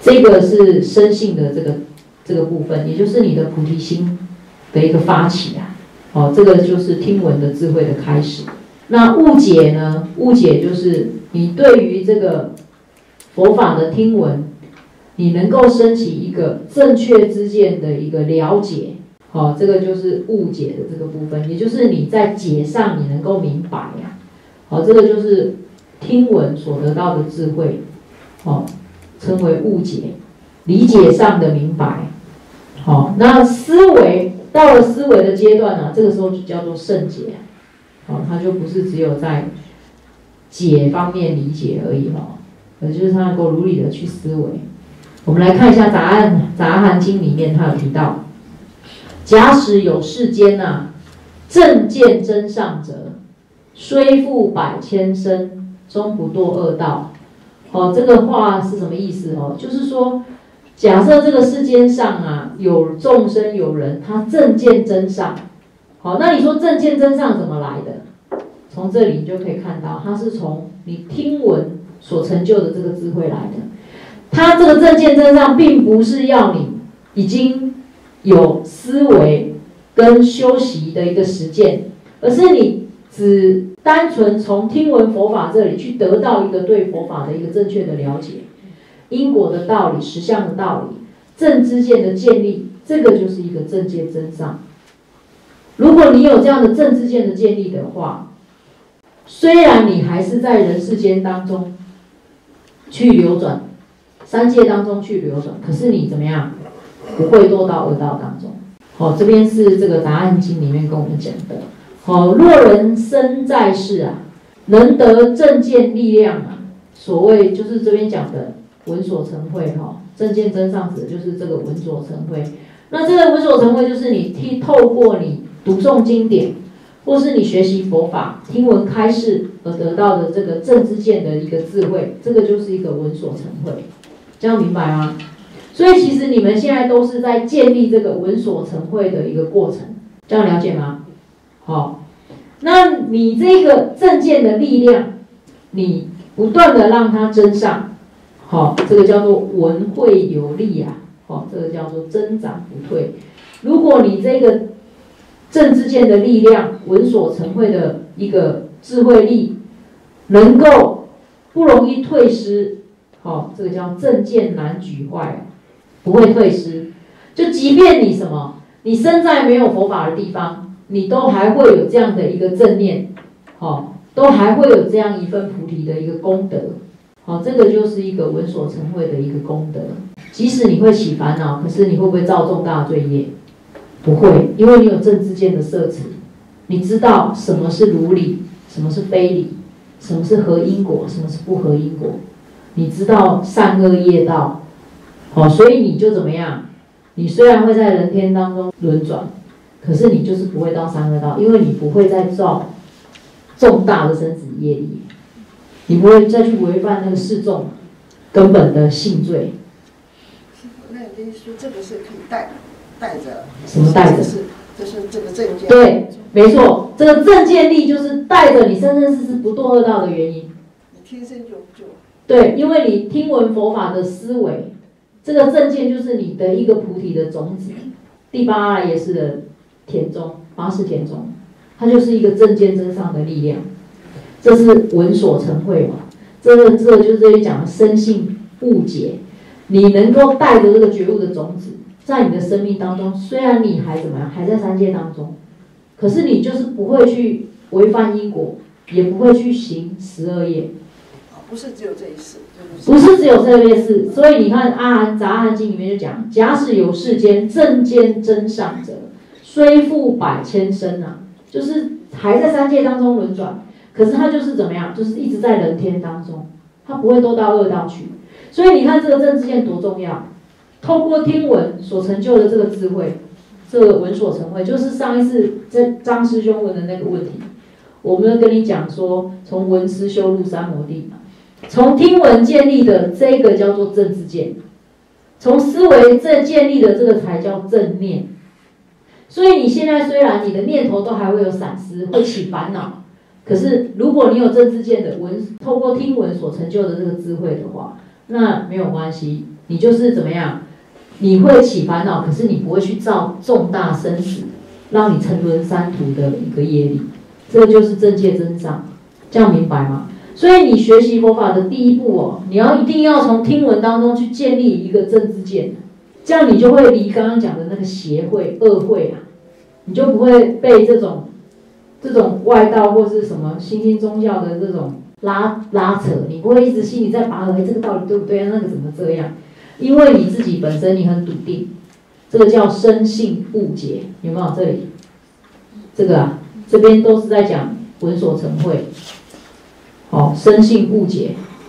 [SPEAKER 2] 这个是生性的这个这个部分，也就是你的菩提心的一个发起啊。哦，这个就是听闻的智慧的开始。那误解呢？误解就是你对于这个佛法的听闻，你能够升起一个正确之见的一个了解。哦，这个就是误解的这个部分，也就是你在解上你能够明白呀、啊。好、哦，这个就是听闻所得到的智慧，哦，称为误解，理解上的明白。好、哦，那思维到了思维的阶段呢、啊，这个时候就叫做圣解。好、哦，它就不是只有在解方面理解而已哈，而就是它能够如理的去思维。我们来看一下杂案杂阿含经里面，它有提到。假使有世间啊，正见真上者，虽复百千生，终不堕恶道。哦，这个话是什么意思哦？就是说，假设这个世间上啊，有众生有人，他正见真上。好，那你说正见真上怎么来的？从这里你就可以看到，它是从你听闻所成就的这个智慧来的。它这个正见真上，并不是要你已经有思维跟修习的一个实践，而是你只单纯从听闻佛法这里去得到一个对佛法的一个正确的了解，因果的道理、实相的道理、正知见的建立，这个就是一个正见真上。如果你有这样的正知见的建立的话，虽然你还是在人世间当中去流转，三界当中去流转，可是你怎么样？不会堕到恶道当中。好、哦，这边是这个答案经里面跟我们讲的。好、哦，若人生在世啊，能得正见力量啊，所谓就是这边讲的闻所成慧哈、哦，正见真上指的就是这个闻所成慧。那这个闻所成慧就是你替透过你读诵经典，或是你学习佛法、听闻开示而得到的这个正知见的一个智慧，这个就是一个闻所成慧。这样明白吗？所以其实你们现在都是在建立这个闻所成慧的一个过程，这样了解吗？好，那你这个正见的力量，你不断的让它增上，好，这个叫做闻慧有力啊，好，这个叫做增长不退。如果你这个正知见的力量，闻所成慧的一个智慧力，能够不容易退失，好，这个叫正见难举坏。不会退失，就即便你什么，你身在没有佛法的地方，你都还会有这样的一个正念，好、哦，都还会有这样一份菩提的一个功德，好、哦，这个就是一个闻所成慧的一个功德。即使你会起烦恼，可是你会不会造重大罪业？不会，因为你有正知见的摄持，你知道什么是如理，什么是非理，什么是合因果，什么是不合因果，你知道善恶业道。哦，所以你就怎么样？你虽然会在人天当中轮转，可是你就是不会到三恶道，因为你不会再造重大的生死业力，你不会再去违反那个示众根本的性罪。
[SPEAKER 4] 那你说这个是可以带带着？
[SPEAKER 2] 什么带着？
[SPEAKER 4] 就是就是这个正见。
[SPEAKER 2] 对，没错，这个正见力就是带着你生生世世不堕恶道的原因。
[SPEAKER 4] 你天生就就。对，
[SPEAKER 2] 因为你听闻佛法的思维。这个正见就是你的一个菩提的种子，第八阿赖耶识的田中，八识田中，它就是一个正见真上的力量。这是闻所成慧嘛？这个这个就是这里讲的生性误解，你能够带着这个觉悟的种子，在你的生命当中，虽然你还怎么样，还在三界当中，可是你就是不会去违反因果，也不会去行十恶业。
[SPEAKER 4] 不是只有这一世，
[SPEAKER 2] 不是只有这类事，所以你看《阿含杂阿含经》里面就讲：假使有世间正见真上者，虽复百千生啊，就是还在三界当中轮转，可是他就是怎么样，就是一直在人天当中，他不会都到恶道去。所以你看这个正知见多重要，透过听闻所成就的这个智慧，这个闻所成慧，就是上一次在张师兄问的那个问题，我们跟你讲说，从闻思修入三摩地嘛。从听闻建立的这个叫做正知见，从思维这建立的这个才叫正念。所以你现在虽然你的念头都还会有闪失，会起烦恼，可是如果你有正知见的闻，透过听闻所成就的这个智慧的话，那没有关系， 你就是怎么样？你会起烦恼，可是你不会去造重大生死，让你沉沦三途的一个业力。这个就是正戒真上，这样明白吗？所以你学习佛法的第一步哦，你要一定要从听闻当中去建立一个正知见，这样你就会离刚刚讲的那个邪会、恶会啊，你就不会被这种这种外道或是什么新兴宗教的这种拉拉扯，你不会一直心里在拔河，这个道理对不对？那个怎么这样？因为你自己本身你很笃定，这个叫深信误解，有没有？这里这个啊，这边都是在讲闻所成慧。好，深信误解。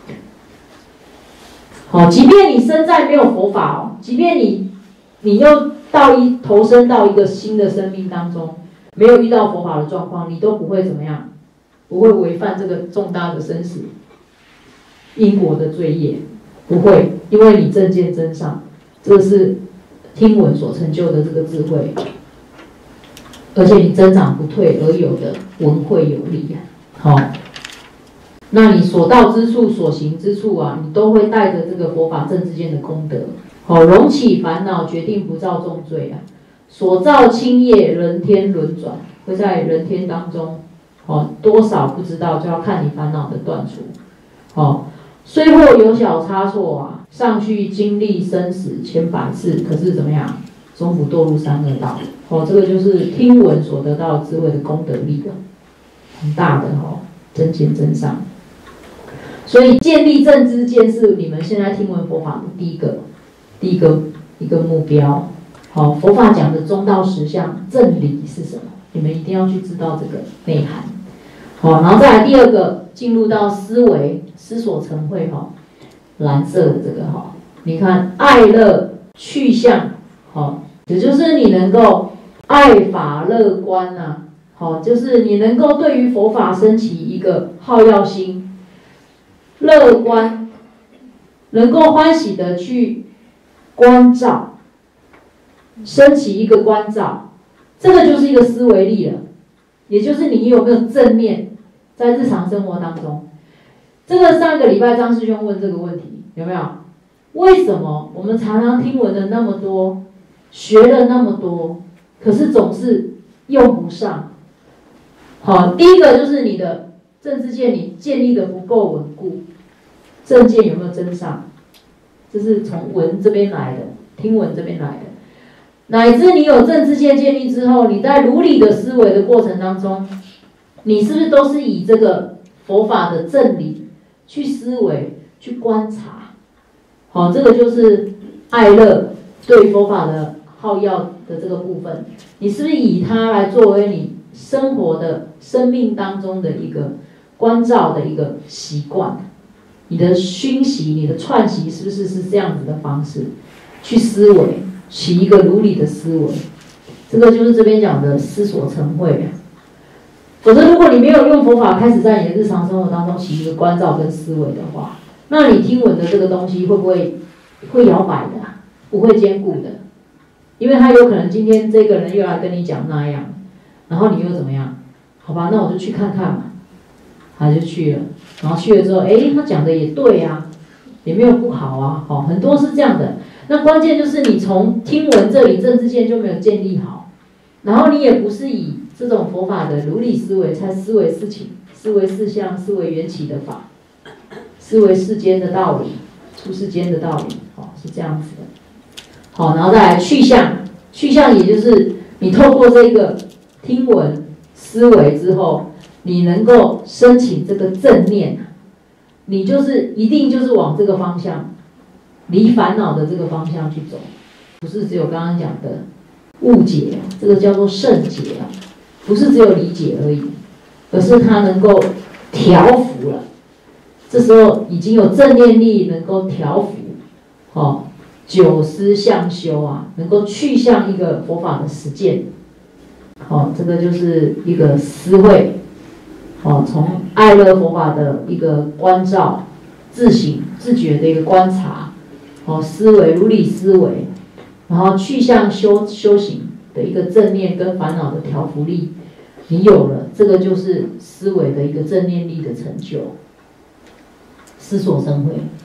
[SPEAKER 2] 好，即便你身在没有佛法哦，即便你你又到一投身到一个新的生命当中，没有遇到佛法的状况，你都不会怎么样，不会违犯这个重大的生死因果的罪业，不会，因为你正见真上，这是听闻所成就的这个智慧，而且你增长不退而有的闻慧有力啊。好。那你所到之处、所行之处啊，你都会带着这个佛法正知见的功德，好、哦，容起烦恼，决定不造重罪啊。所造轻业，人天轮转，会在人天当中，哦，多少不知道，就要看你烦恼的断除。哦，虽或有小差错啊，上去经历生死千百次，可是怎么样，终不堕入三恶道。哦，这个就是听闻所得到的智慧的功德力的，很大的哦，真见真上。所以建立正知见是你们现在听闻佛法的第一个、第一个一个目标。好，佛法讲的中道实相正理是什么？你们一定要去知道这个内涵。好，然后再来第二个，进入到思维思所成慧哈，蓝色的这个哈，你看爱乐去向，好，也就是你能够爱法乐观呐，好，就是你能够对于佛法升起一个好要心。乐观，能够欢喜的去关照，升起一个关照，这个就是一个思维力了。也就是你有没有正面在日常生活当中？这个上个礼拜张师兄问这个问题，有没有？为什么我们常常听闻了那么多，学了那么多，可是总是用不上？好，第一个就是你的正知见你建立的不够稳固，正见有没有真上？这是从闻这边来的，听闻这边来的，乃至你有正知见建立之后，你在如理的思维的过程当中，你是不是都是以这个佛法的正理去思维、去观察？好，这个就是爱乐对于佛法的好要的这个部分，你是不是以它来作为你生活的生命当中的一个关照的一个习惯？你的熏习、你的串习是不是是这样子的方式去思维，起一个如理的思维？这个就是这边讲的思所成慧。否则，如果你没有用佛法开始在你的日常生活当中起一个关照跟思维的话，那你听闻的这个东西会不会会摇摆的、啊？不会坚固的，因为他有可能今天这个人又来跟你讲那样，然后你又怎么样？好吧，那我就去看看嘛，他就去了。然后去了之后，哎，他讲的也对啊，也没有不好啊，好，很多是这样的。那关键就是你从听闻这里正知见就没有建立好，然后你也不是以这种佛法的如理思维才思维事情、思维事项、思维缘起的法，思维世间的道理、出世间的道理，好，是这样子的。好，然后再来去向，去向也就是你透过这个听闻思维之后。你能够升起这个正念，你就是一定就是往这个方向，离烦恼的这个方向去走，不是只有刚刚讲的误解，这个叫做圣解啊，不是只有理解而已，而是它能够调伏了。这时候已经有正念力能够调伏，哦，九思相修啊，能够去向一个佛法的实践，好、哦，这个就是一个思慧。哦，从爱乐佛法的一个关照、自省、自觉的一个观察，哦，思维如理思维，然后去向修修行的一个正念跟烦恼的调伏力，你有了，这个就是思维的一个正念力的成就，思所生慧。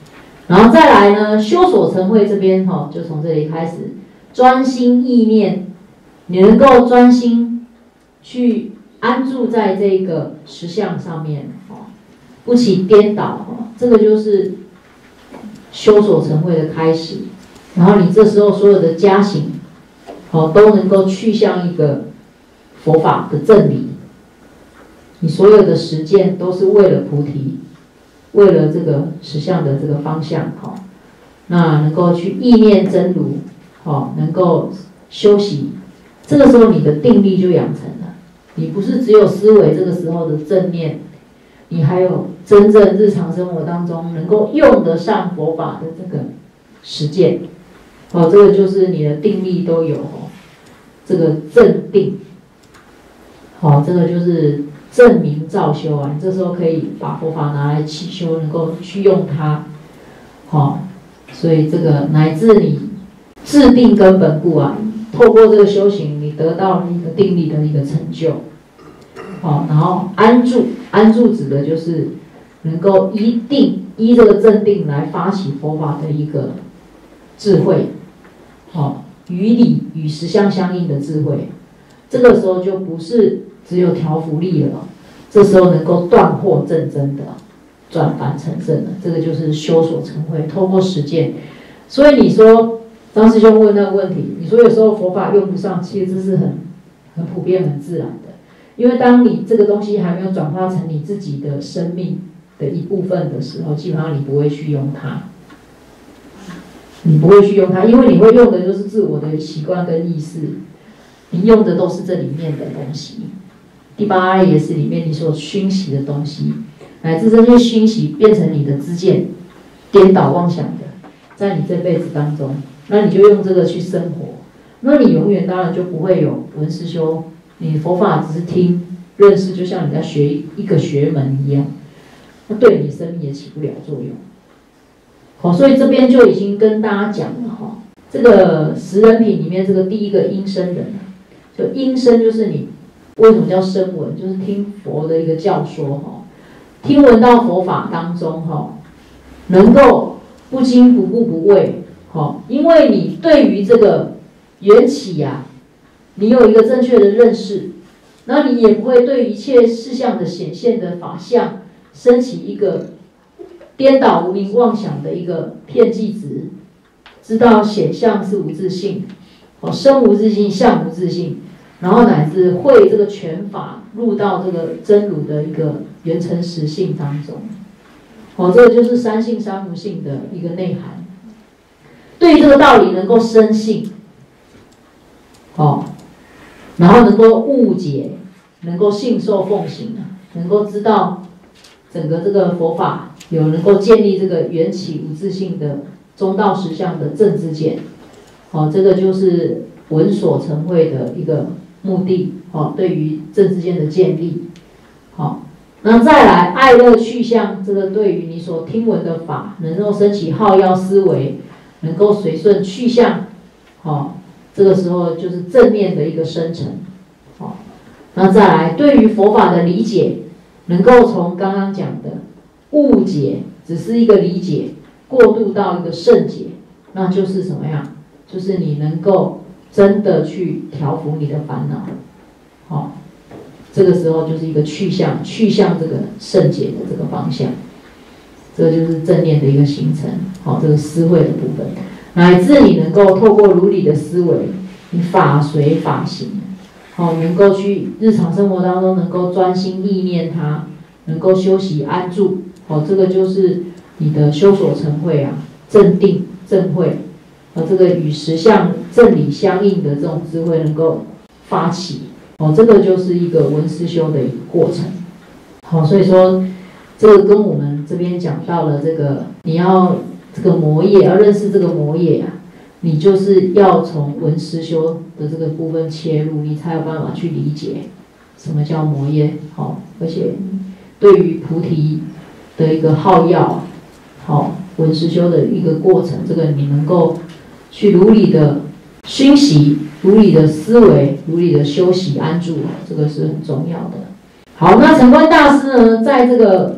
[SPEAKER 2] 然后再来呢，修所成慧这边哈、哦，就从这里开始，专心意念，你能够专心去安住在这个实相上面哦，不起颠倒哦，这个就是修所成慧的开始。然后你这时候所有的加行，哦，都能够去向一个佛法的正理。你所有的实践都是为了菩提，为了这个实相的这个方向，哈、哦，那能够去意念真如，哦，能够修习，这个时候你的定力就养成了。你不是只有思维这个时候的正念，你还有真正日常生活当中能够用得上佛法的这个实践，哦，这个就是你的定力都有哦，这个正定，好、哦，这个就是证明照修啊，你这时候可以把佛法拿来起修，能够去用它，好、哦，所以这个乃至你治定根本故啊，透过这个修行，你得到一个定力的一个成就，好、哦，然后安住，安住指的就是能够依定依这个正定来发起佛法的一个智慧，好、哦，与理与实相相应的智慧，这个时候就不是只有调伏力了，这时候能够断惑正真的，转凡成圣的，这个就是修所成慧，透过实践。所以你说张师兄问那个问题，你说有时候佛法用不上，其实这是很很普遍、很自然的，因为当你这个东西还没有转化成你自己的生命的一部分的时候，基本上你不会去用它，你不会去用它，因为你会用的就是自我的习惯跟意识，你用的都是这里面的东西。第八阿也是里面你所熏习的东西，乃至这些熏习变成你的知见，颠倒妄想的，在你这辈子当中，那你就用这个去生活，那你永远当然就不会有闻思修，你佛法只是听认识，就像你在学一个学门一样，那对你生命也起不了作用。好，所以这边就已经跟大家讲了哈，这个十人品里面这个第一个应声人，就应声就是你。为什么叫声闻？就是听佛的一个教说哈，听闻到佛法当中哈，能够不惊不怖不畏哈，因为你对于这个缘起呀、啊，你有一个正确的认识，那你也不会对一切事项的显现的法相升起一个颠倒无明妄想的一个遍计执，知道显相是无自性，哦，身无自性，相无自性。然后乃至会这个全法入到这个真如的一个圆成实性当中，哦，这个就是三性三无性的一个内涵。对于这个道理能够深信，哦，然后能够误解，能够信受奉行啊，能够知道整个这个佛法有能够建立这个缘起无自性的中道实相的正知见，哦，这个就是闻所成慧的一个目的，哦，对于正知见的建立，好，那再来爱乐趣向，这个对于你所听闻的法，能够升起好要思维，能够随顺去向，好，这个时候就是正念的一个生成，好，那再来对于佛法的理解，能够从刚刚讲的误解，只是一个理解，过渡到一个圣解，那就是什么样？就是你能够真的去调伏你的烦恼，好、哦，这个时候就是一个去向，去向这个圣解的这个方向，这个就是正念的一个形成，好、哦，这个思维的部分，乃至你能够透过如理的思维，你法随法行，好、哦，能够去日常生活当中能够专心意念它，能够休息安住，好、哦，这个就是你的修所成慧啊，正定正慧。哦，这个与实相正理相应的这种智慧能够发起，哦，这个就是一个闻思修的一个过程。好，所以说这个跟我们这边讲到了这个，你要这个魔业，要认识这个魔业啊，你就是要从闻思修的这个部分切入，你才有办法去理解什么叫魔业。好，而且对于菩提的一个好要，好闻思修的一个过程，这个你能够去如理的熏习，如理的思维，如理的修习安住，这个是很重要的。好，那澄观大师呢，在这个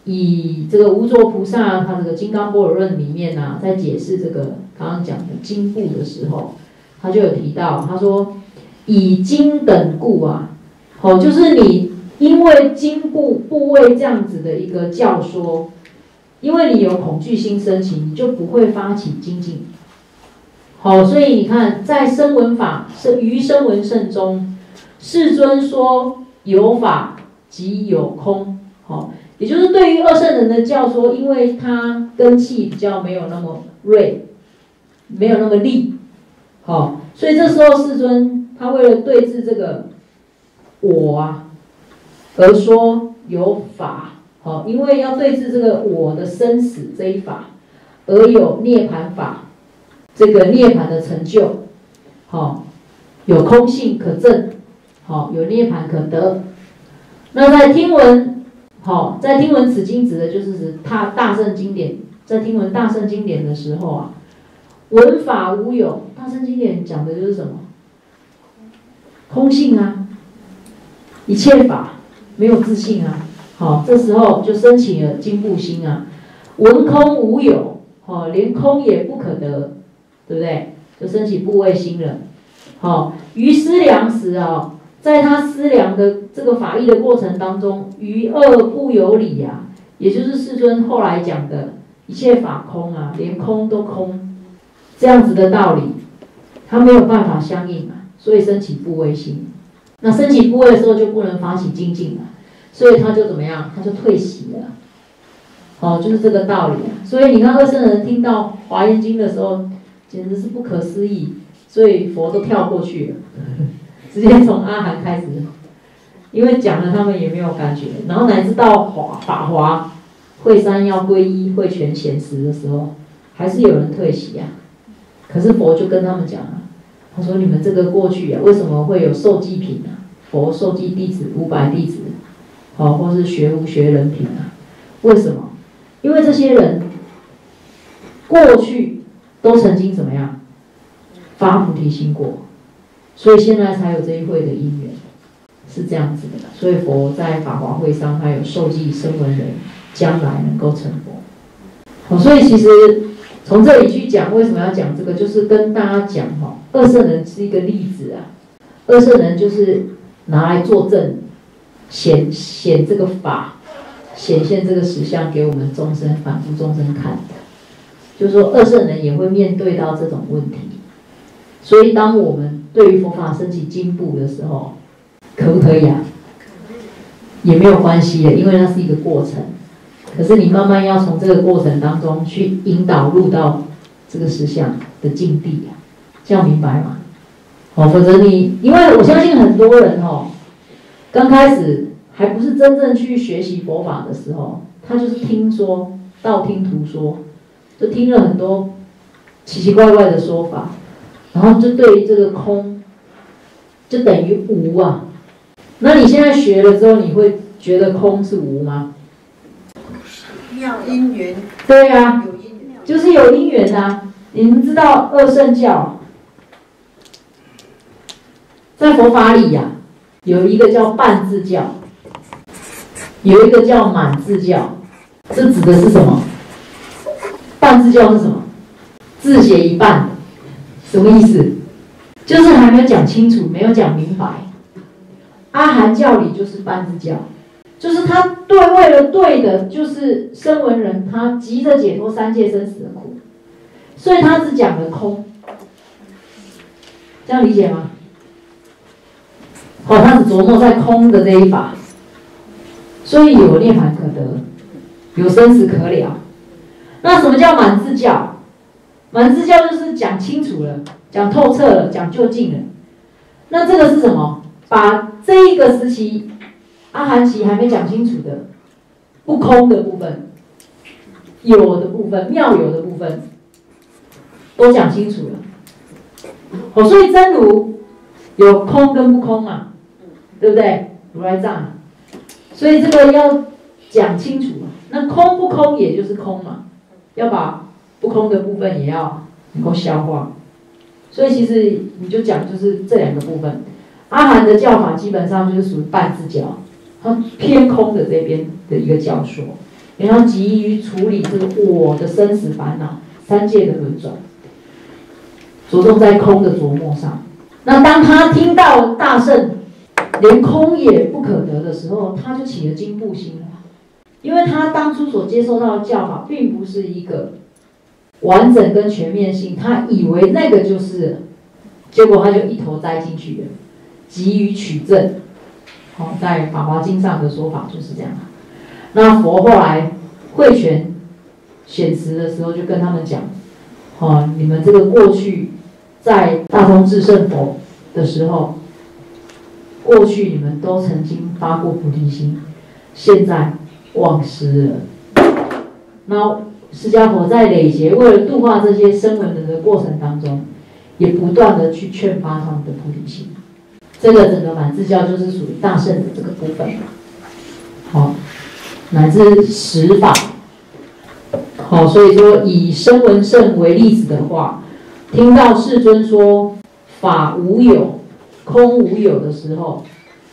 [SPEAKER 2] 以这个无着菩萨他这个《金刚般若论》里面啊，在解释这个刚刚讲的经部的时候，他就有提到，他说以经等故啊，好，就是你因为经部部位这样子的一个教说，因为你有恐惧心升起，你就不会发起精进。好，所以你看，在声闻法是于声闻圣中，世尊说有法即有空。好，也就是对于二圣人的教说，因为他根器比较没有那么锐，没有那么利，好，所以这时候世尊他为了对治这个我啊，而说有法。好，因为要对治这个我的生死这一法，而有涅槃法，这个涅槃的成就，好，有空性可证，好，有涅槃可得。那在听闻，好，在听闻此经指的就是指他大圣经典，在听闻大圣经典的时候啊，闻法无有，大圣经典讲的就是什么？空性啊，一切法没有自性啊。好，这时候就升起了惊怖心啊，闻空无有，好，连空也不可得，对不对？就升起怖畏心了。好，于思量时啊，在他思量的这个法义的过程当中，于二不有理啊，也就是世尊后来讲的一切法空啊，连空都空，这样子的道理，他没有办法相应啊，所以升起怖畏心。那升起怖畏的时候，就不能发起精进了。所以他就怎么样？他就退席了。好，就是这个道理啊。所以你看二圣人听到《华严经》的时候，简直是不可思议，所以佛都跳过去了，直接从阿含开始，因为讲了他们也没有感觉。然后乃至到华法华慧三要皈依慧全显实的时候，还是有人退席啊。可是佛就跟他们讲啊，他说你们这个过去啊，为什么会有受记品啊？佛受记弟子五百弟子。好，或是学无学人品啊？为什么？因为这些人过去都曾经怎么样发菩提心过，所以现在才有这一会的因缘，是这样子的。所以佛在法华会上，他有受记声闻人将来能够成佛。好，所以其实从这里去讲，为什么要讲这个？就是跟大家讲哈，二圣人是一个例子啊。二圣人就是拿来作证。显显这个法，显现这个实相给我们众生凡夫众生看的，就是说二圣人也会面对到这种问题，所以当我们对于佛法升起进步的时候，可不可以啊？也没有关系的，因为那是一个过程。可是你慢慢要从这个过程当中去引导入到这个实相的境地啊，这样明白吗？哦，否则你，因为我相信很多人哦。刚开始还不是真正去学习佛法的时候，他就是听说，道听途说，就听了很多奇奇怪怪的说法，然后就对于这个空，就等于无啊。那你现在学了之后，你会觉得空是无吗？
[SPEAKER 4] 要因缘。
[SPEAKER 2] 对啊，就是有因缘啊。你们知道二圣教，在佛法里呀、啊。有一个叫半自教，有一个叫满自教，这指的是什么？半自教是什么？字写一半，什么意思？就是还没有讲清楚，没有讲明白。阿含教里就是半自教，就是他对为了对的，就是声闻人，他急着解脱三界生死的苦，所以他只讲了空，这样理解吗？哦，他只琢磨在空的这一法，所以有涅槃可得，有生死可了。那什么叫满自教？满自教就是讲清楚了，讲透彻了，讲究竟了。那这个是什么？把这一个时期阿含期还没讲清楚的不空的部分、有的部分、妙有的部分，都讲清楚了。哦，所以真如有空跟不空嘛。对不对？如来藏，所以这个要讲清楚嘛。那空不空也就是空嘛，要把不空的部分也要能够消化。所以其实你就讲就是这两个部分。阿含的教法基本上就是属于半自教，它偏空的这边的一个教说， 你要急于处理这个我的生死烦恼、三界的轮转，着重在空的琢磨上。那当他听到大圣连空也不可得的时候，他就起了惊怖心了，因为他当初所接受到的教法并不是一个完整跟全面性，他以为那个就是，结果他就一头栽进去了，急于取证。好、哦，在《法华经》上的说法就是这样。那佛后来慧权显实的时候，就跟他们讲：，哦，你们这个过去在大通智胜佛的时候，过去你们都曾经发过菩提心，现在忘失了。那释迦佛在累劫为了度化这些声闻人的过程当中，也不断的去劝发他们的菩提心。这个整个满智教就是属于大乘的这个部分，好、哦，乃至十法，好、哦，所以说以声闻乘为例子的话，听到世尊说法无有、空无有的时候，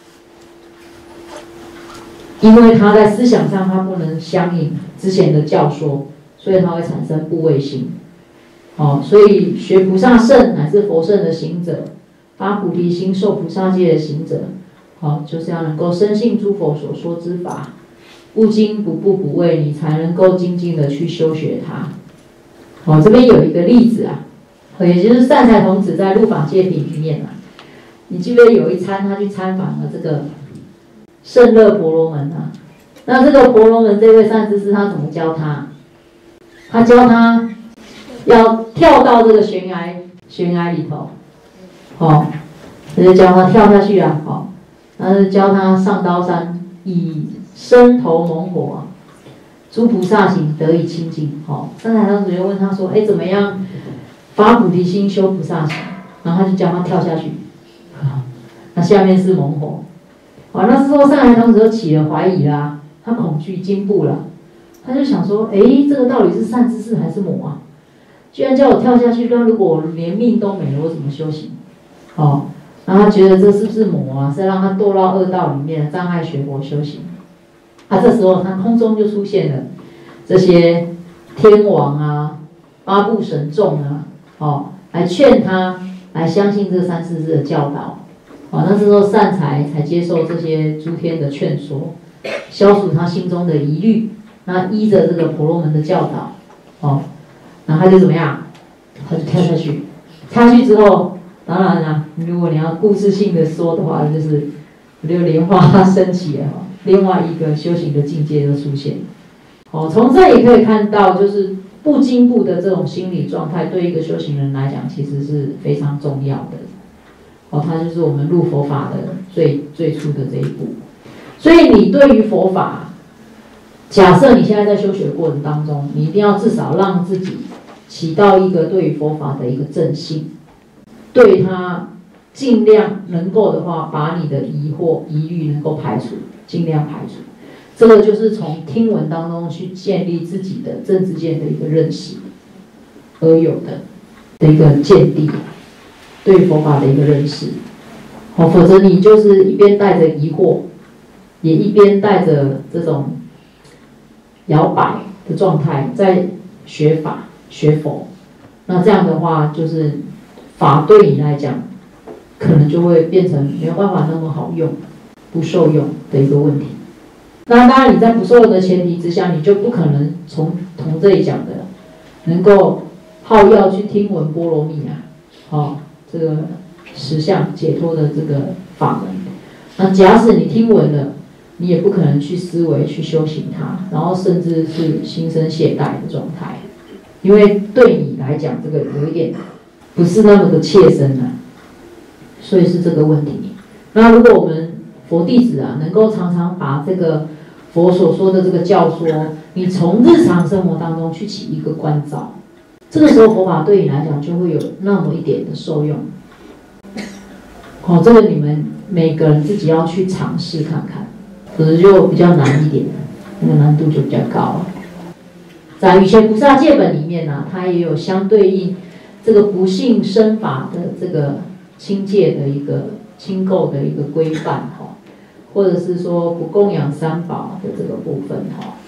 [SPEAKER 2] 因为他在思想上他不能相应之前的教说，所以他会产生怖畏心。哦，所以学菩萨乘乃至佛乘的行者，发菩提心受菩萨戒的行者，好、哦，就是要能够深信诸佛所说之法，不惊不怖不畏，你才能够精进的去修学它。哦，这边有一个例子啊，也就是善财童子在入法界品里面啊，你记不记得有一参他去参访了这个胜乐婆罗门啊？那这个婆罗门这位善知识他怎么教他？他教他要跳到这个悬崖悬崖里头，哦，他就教他跳下去啊，哦，他就教他上刀山，以身投猛火啊，诸菩萨行得以清净。哦，善财童子就问他说：“哎，怎么样发菩提心修菩萨行？”然后他就教他跳下去，哦、那下面是猛火。哦，那时候善财童子就起了怀疑啦，他恐惧惊怖了，他就想说：“哎，这个到底是善知识还是魔啊？居然叫我跳下去，那如果我连命都没了，我怎么修行？”哦，然后他觉得这是不是魔啊？是让他堕到恶道里面，障碍学佛修行。啊，这时候他空中就出现了这些天王啊、八部神众啊，哦，来劝他来相信这三世之的教导。哦，那时候善财才接受这些诸天的劝说，消除他心中的疑虑。那依着这个婆罗门的教导，哦，然后他就怎么样？他就跳下去。跳下去之后，当然啦，如果你要故事性的说的话，就是就莲花升起了，另外一个修行的境界就出现。哦，从这里可以看到，就是不惊怖的这种心理状态，对一个修行人来讲，其实是非常重要的。哦，它就是我们入佛法的最最初的这一步。所以你对于佛法，假设你现在在修学过程当中，你一定要至少让自己起到一个对于佛法的一个正信，对它尽量能够的话，把你的疑惑疑虑能够排除，尽量排除。这个就是从听闻当中去建立自己的正知见的一个认识而有的的一个见地。对佛法的一个认识，哦，否则你就是一边带着疑惑，也一边带着这种摇摆的状态在学法学佛，那这样的话，就是法对你来讲，可能就会变成没有办法那么好用，不受用的一个问题。那当然，你在不受用的前提之下，你就不可能从从这里讲的，能够好药去听闻波罗蜜啊，哦。这个实相解脱的这个法门，那假使你听闻了，你也不可能去思维去修行它，然后甚至是心生懈怠的状态，因为对你来讲，这个有一点不是那么的切身啊，所以是这个问题。那如果我们佛弟子啊，能够常常把这个佛所说的这个教说，你从日常生活当中去起一个关照。这个时候佛法对你来讲就会有那么一点的受用，哦，这个你们每个人自己要去尝试看看，可是就比较难一点，那个难度就比较高。在《瑜伽菩萨戒本》里面呢、啊，它也有相对应这个不信生法的这个清戒的一个清垢的一个规范哈，或者是说不供养三宝的这个部分哈，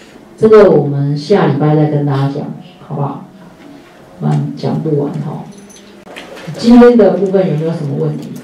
[SPEAKER 2] 这个我们下礼拜再跟大家讲，好不好？不然讲不完哈。今天的部分有没有什么问题？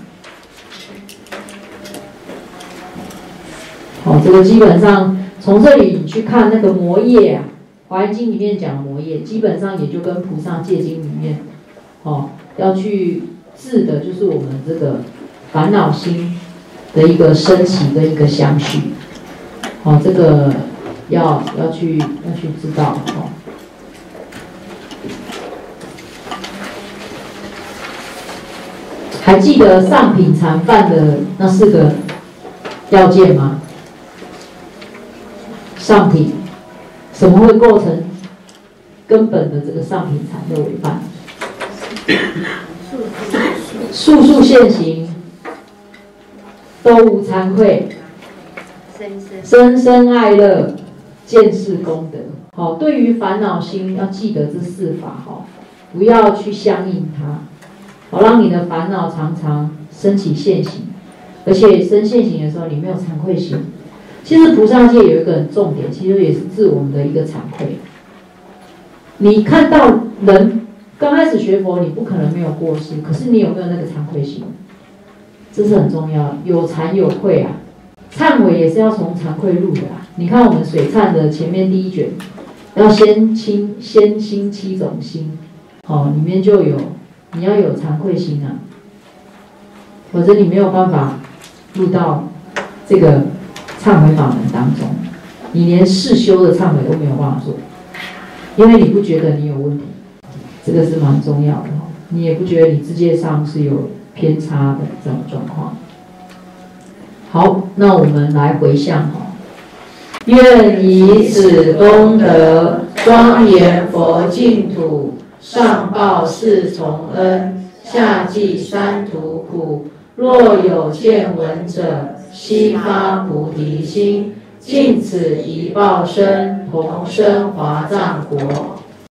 [SPEAKER 2] 好，这个基本上从这里你去看那个魔业啊，《华严经》里面讲魔业，基本上也就跟《菩萨戒经》里面，哦，要去治的就是我们这个烦恼心的一个升起跟一个相续。哦，这个要要去要去知道哦。还记得上品禅犯的那四个要件吗？上品，什么会构成根本的这个上品禅的违犯？速速现行，都无惭愧，深深爱乐，见是功德。好，对于烦恼心要记得这四法哈，不要去相应它。好，让你的烦恼常常升起现行，而且升现行的时候，你没有惭愧心。其实菩萨戒有一个很重点，其实也是治我们的一个惭愧。你看到人刚开始学佛，你不可能没有过失，可是你有没有那个惭愧心？这是很重要，有惭有愧啊。忏悔也是要从惭愧入的啊。你看我们水忏的前面第一卷，要先清先清七种心，好，里面就有。你要有惭愧心啊，否则你没有办法入到这个忏悔法门当中，你连世修的忏悔都没有办法做，因为你不觉得你有问题，这个是蛮重要的哦。你也不觉得你自戒上是有偏差的这种状况。好，那我们来回向哈，愿以此功德庄严佛净土。上报四重恩，下济三途苦。若有见闻者，悉发菩提心，尽此一报身，同生华藏国。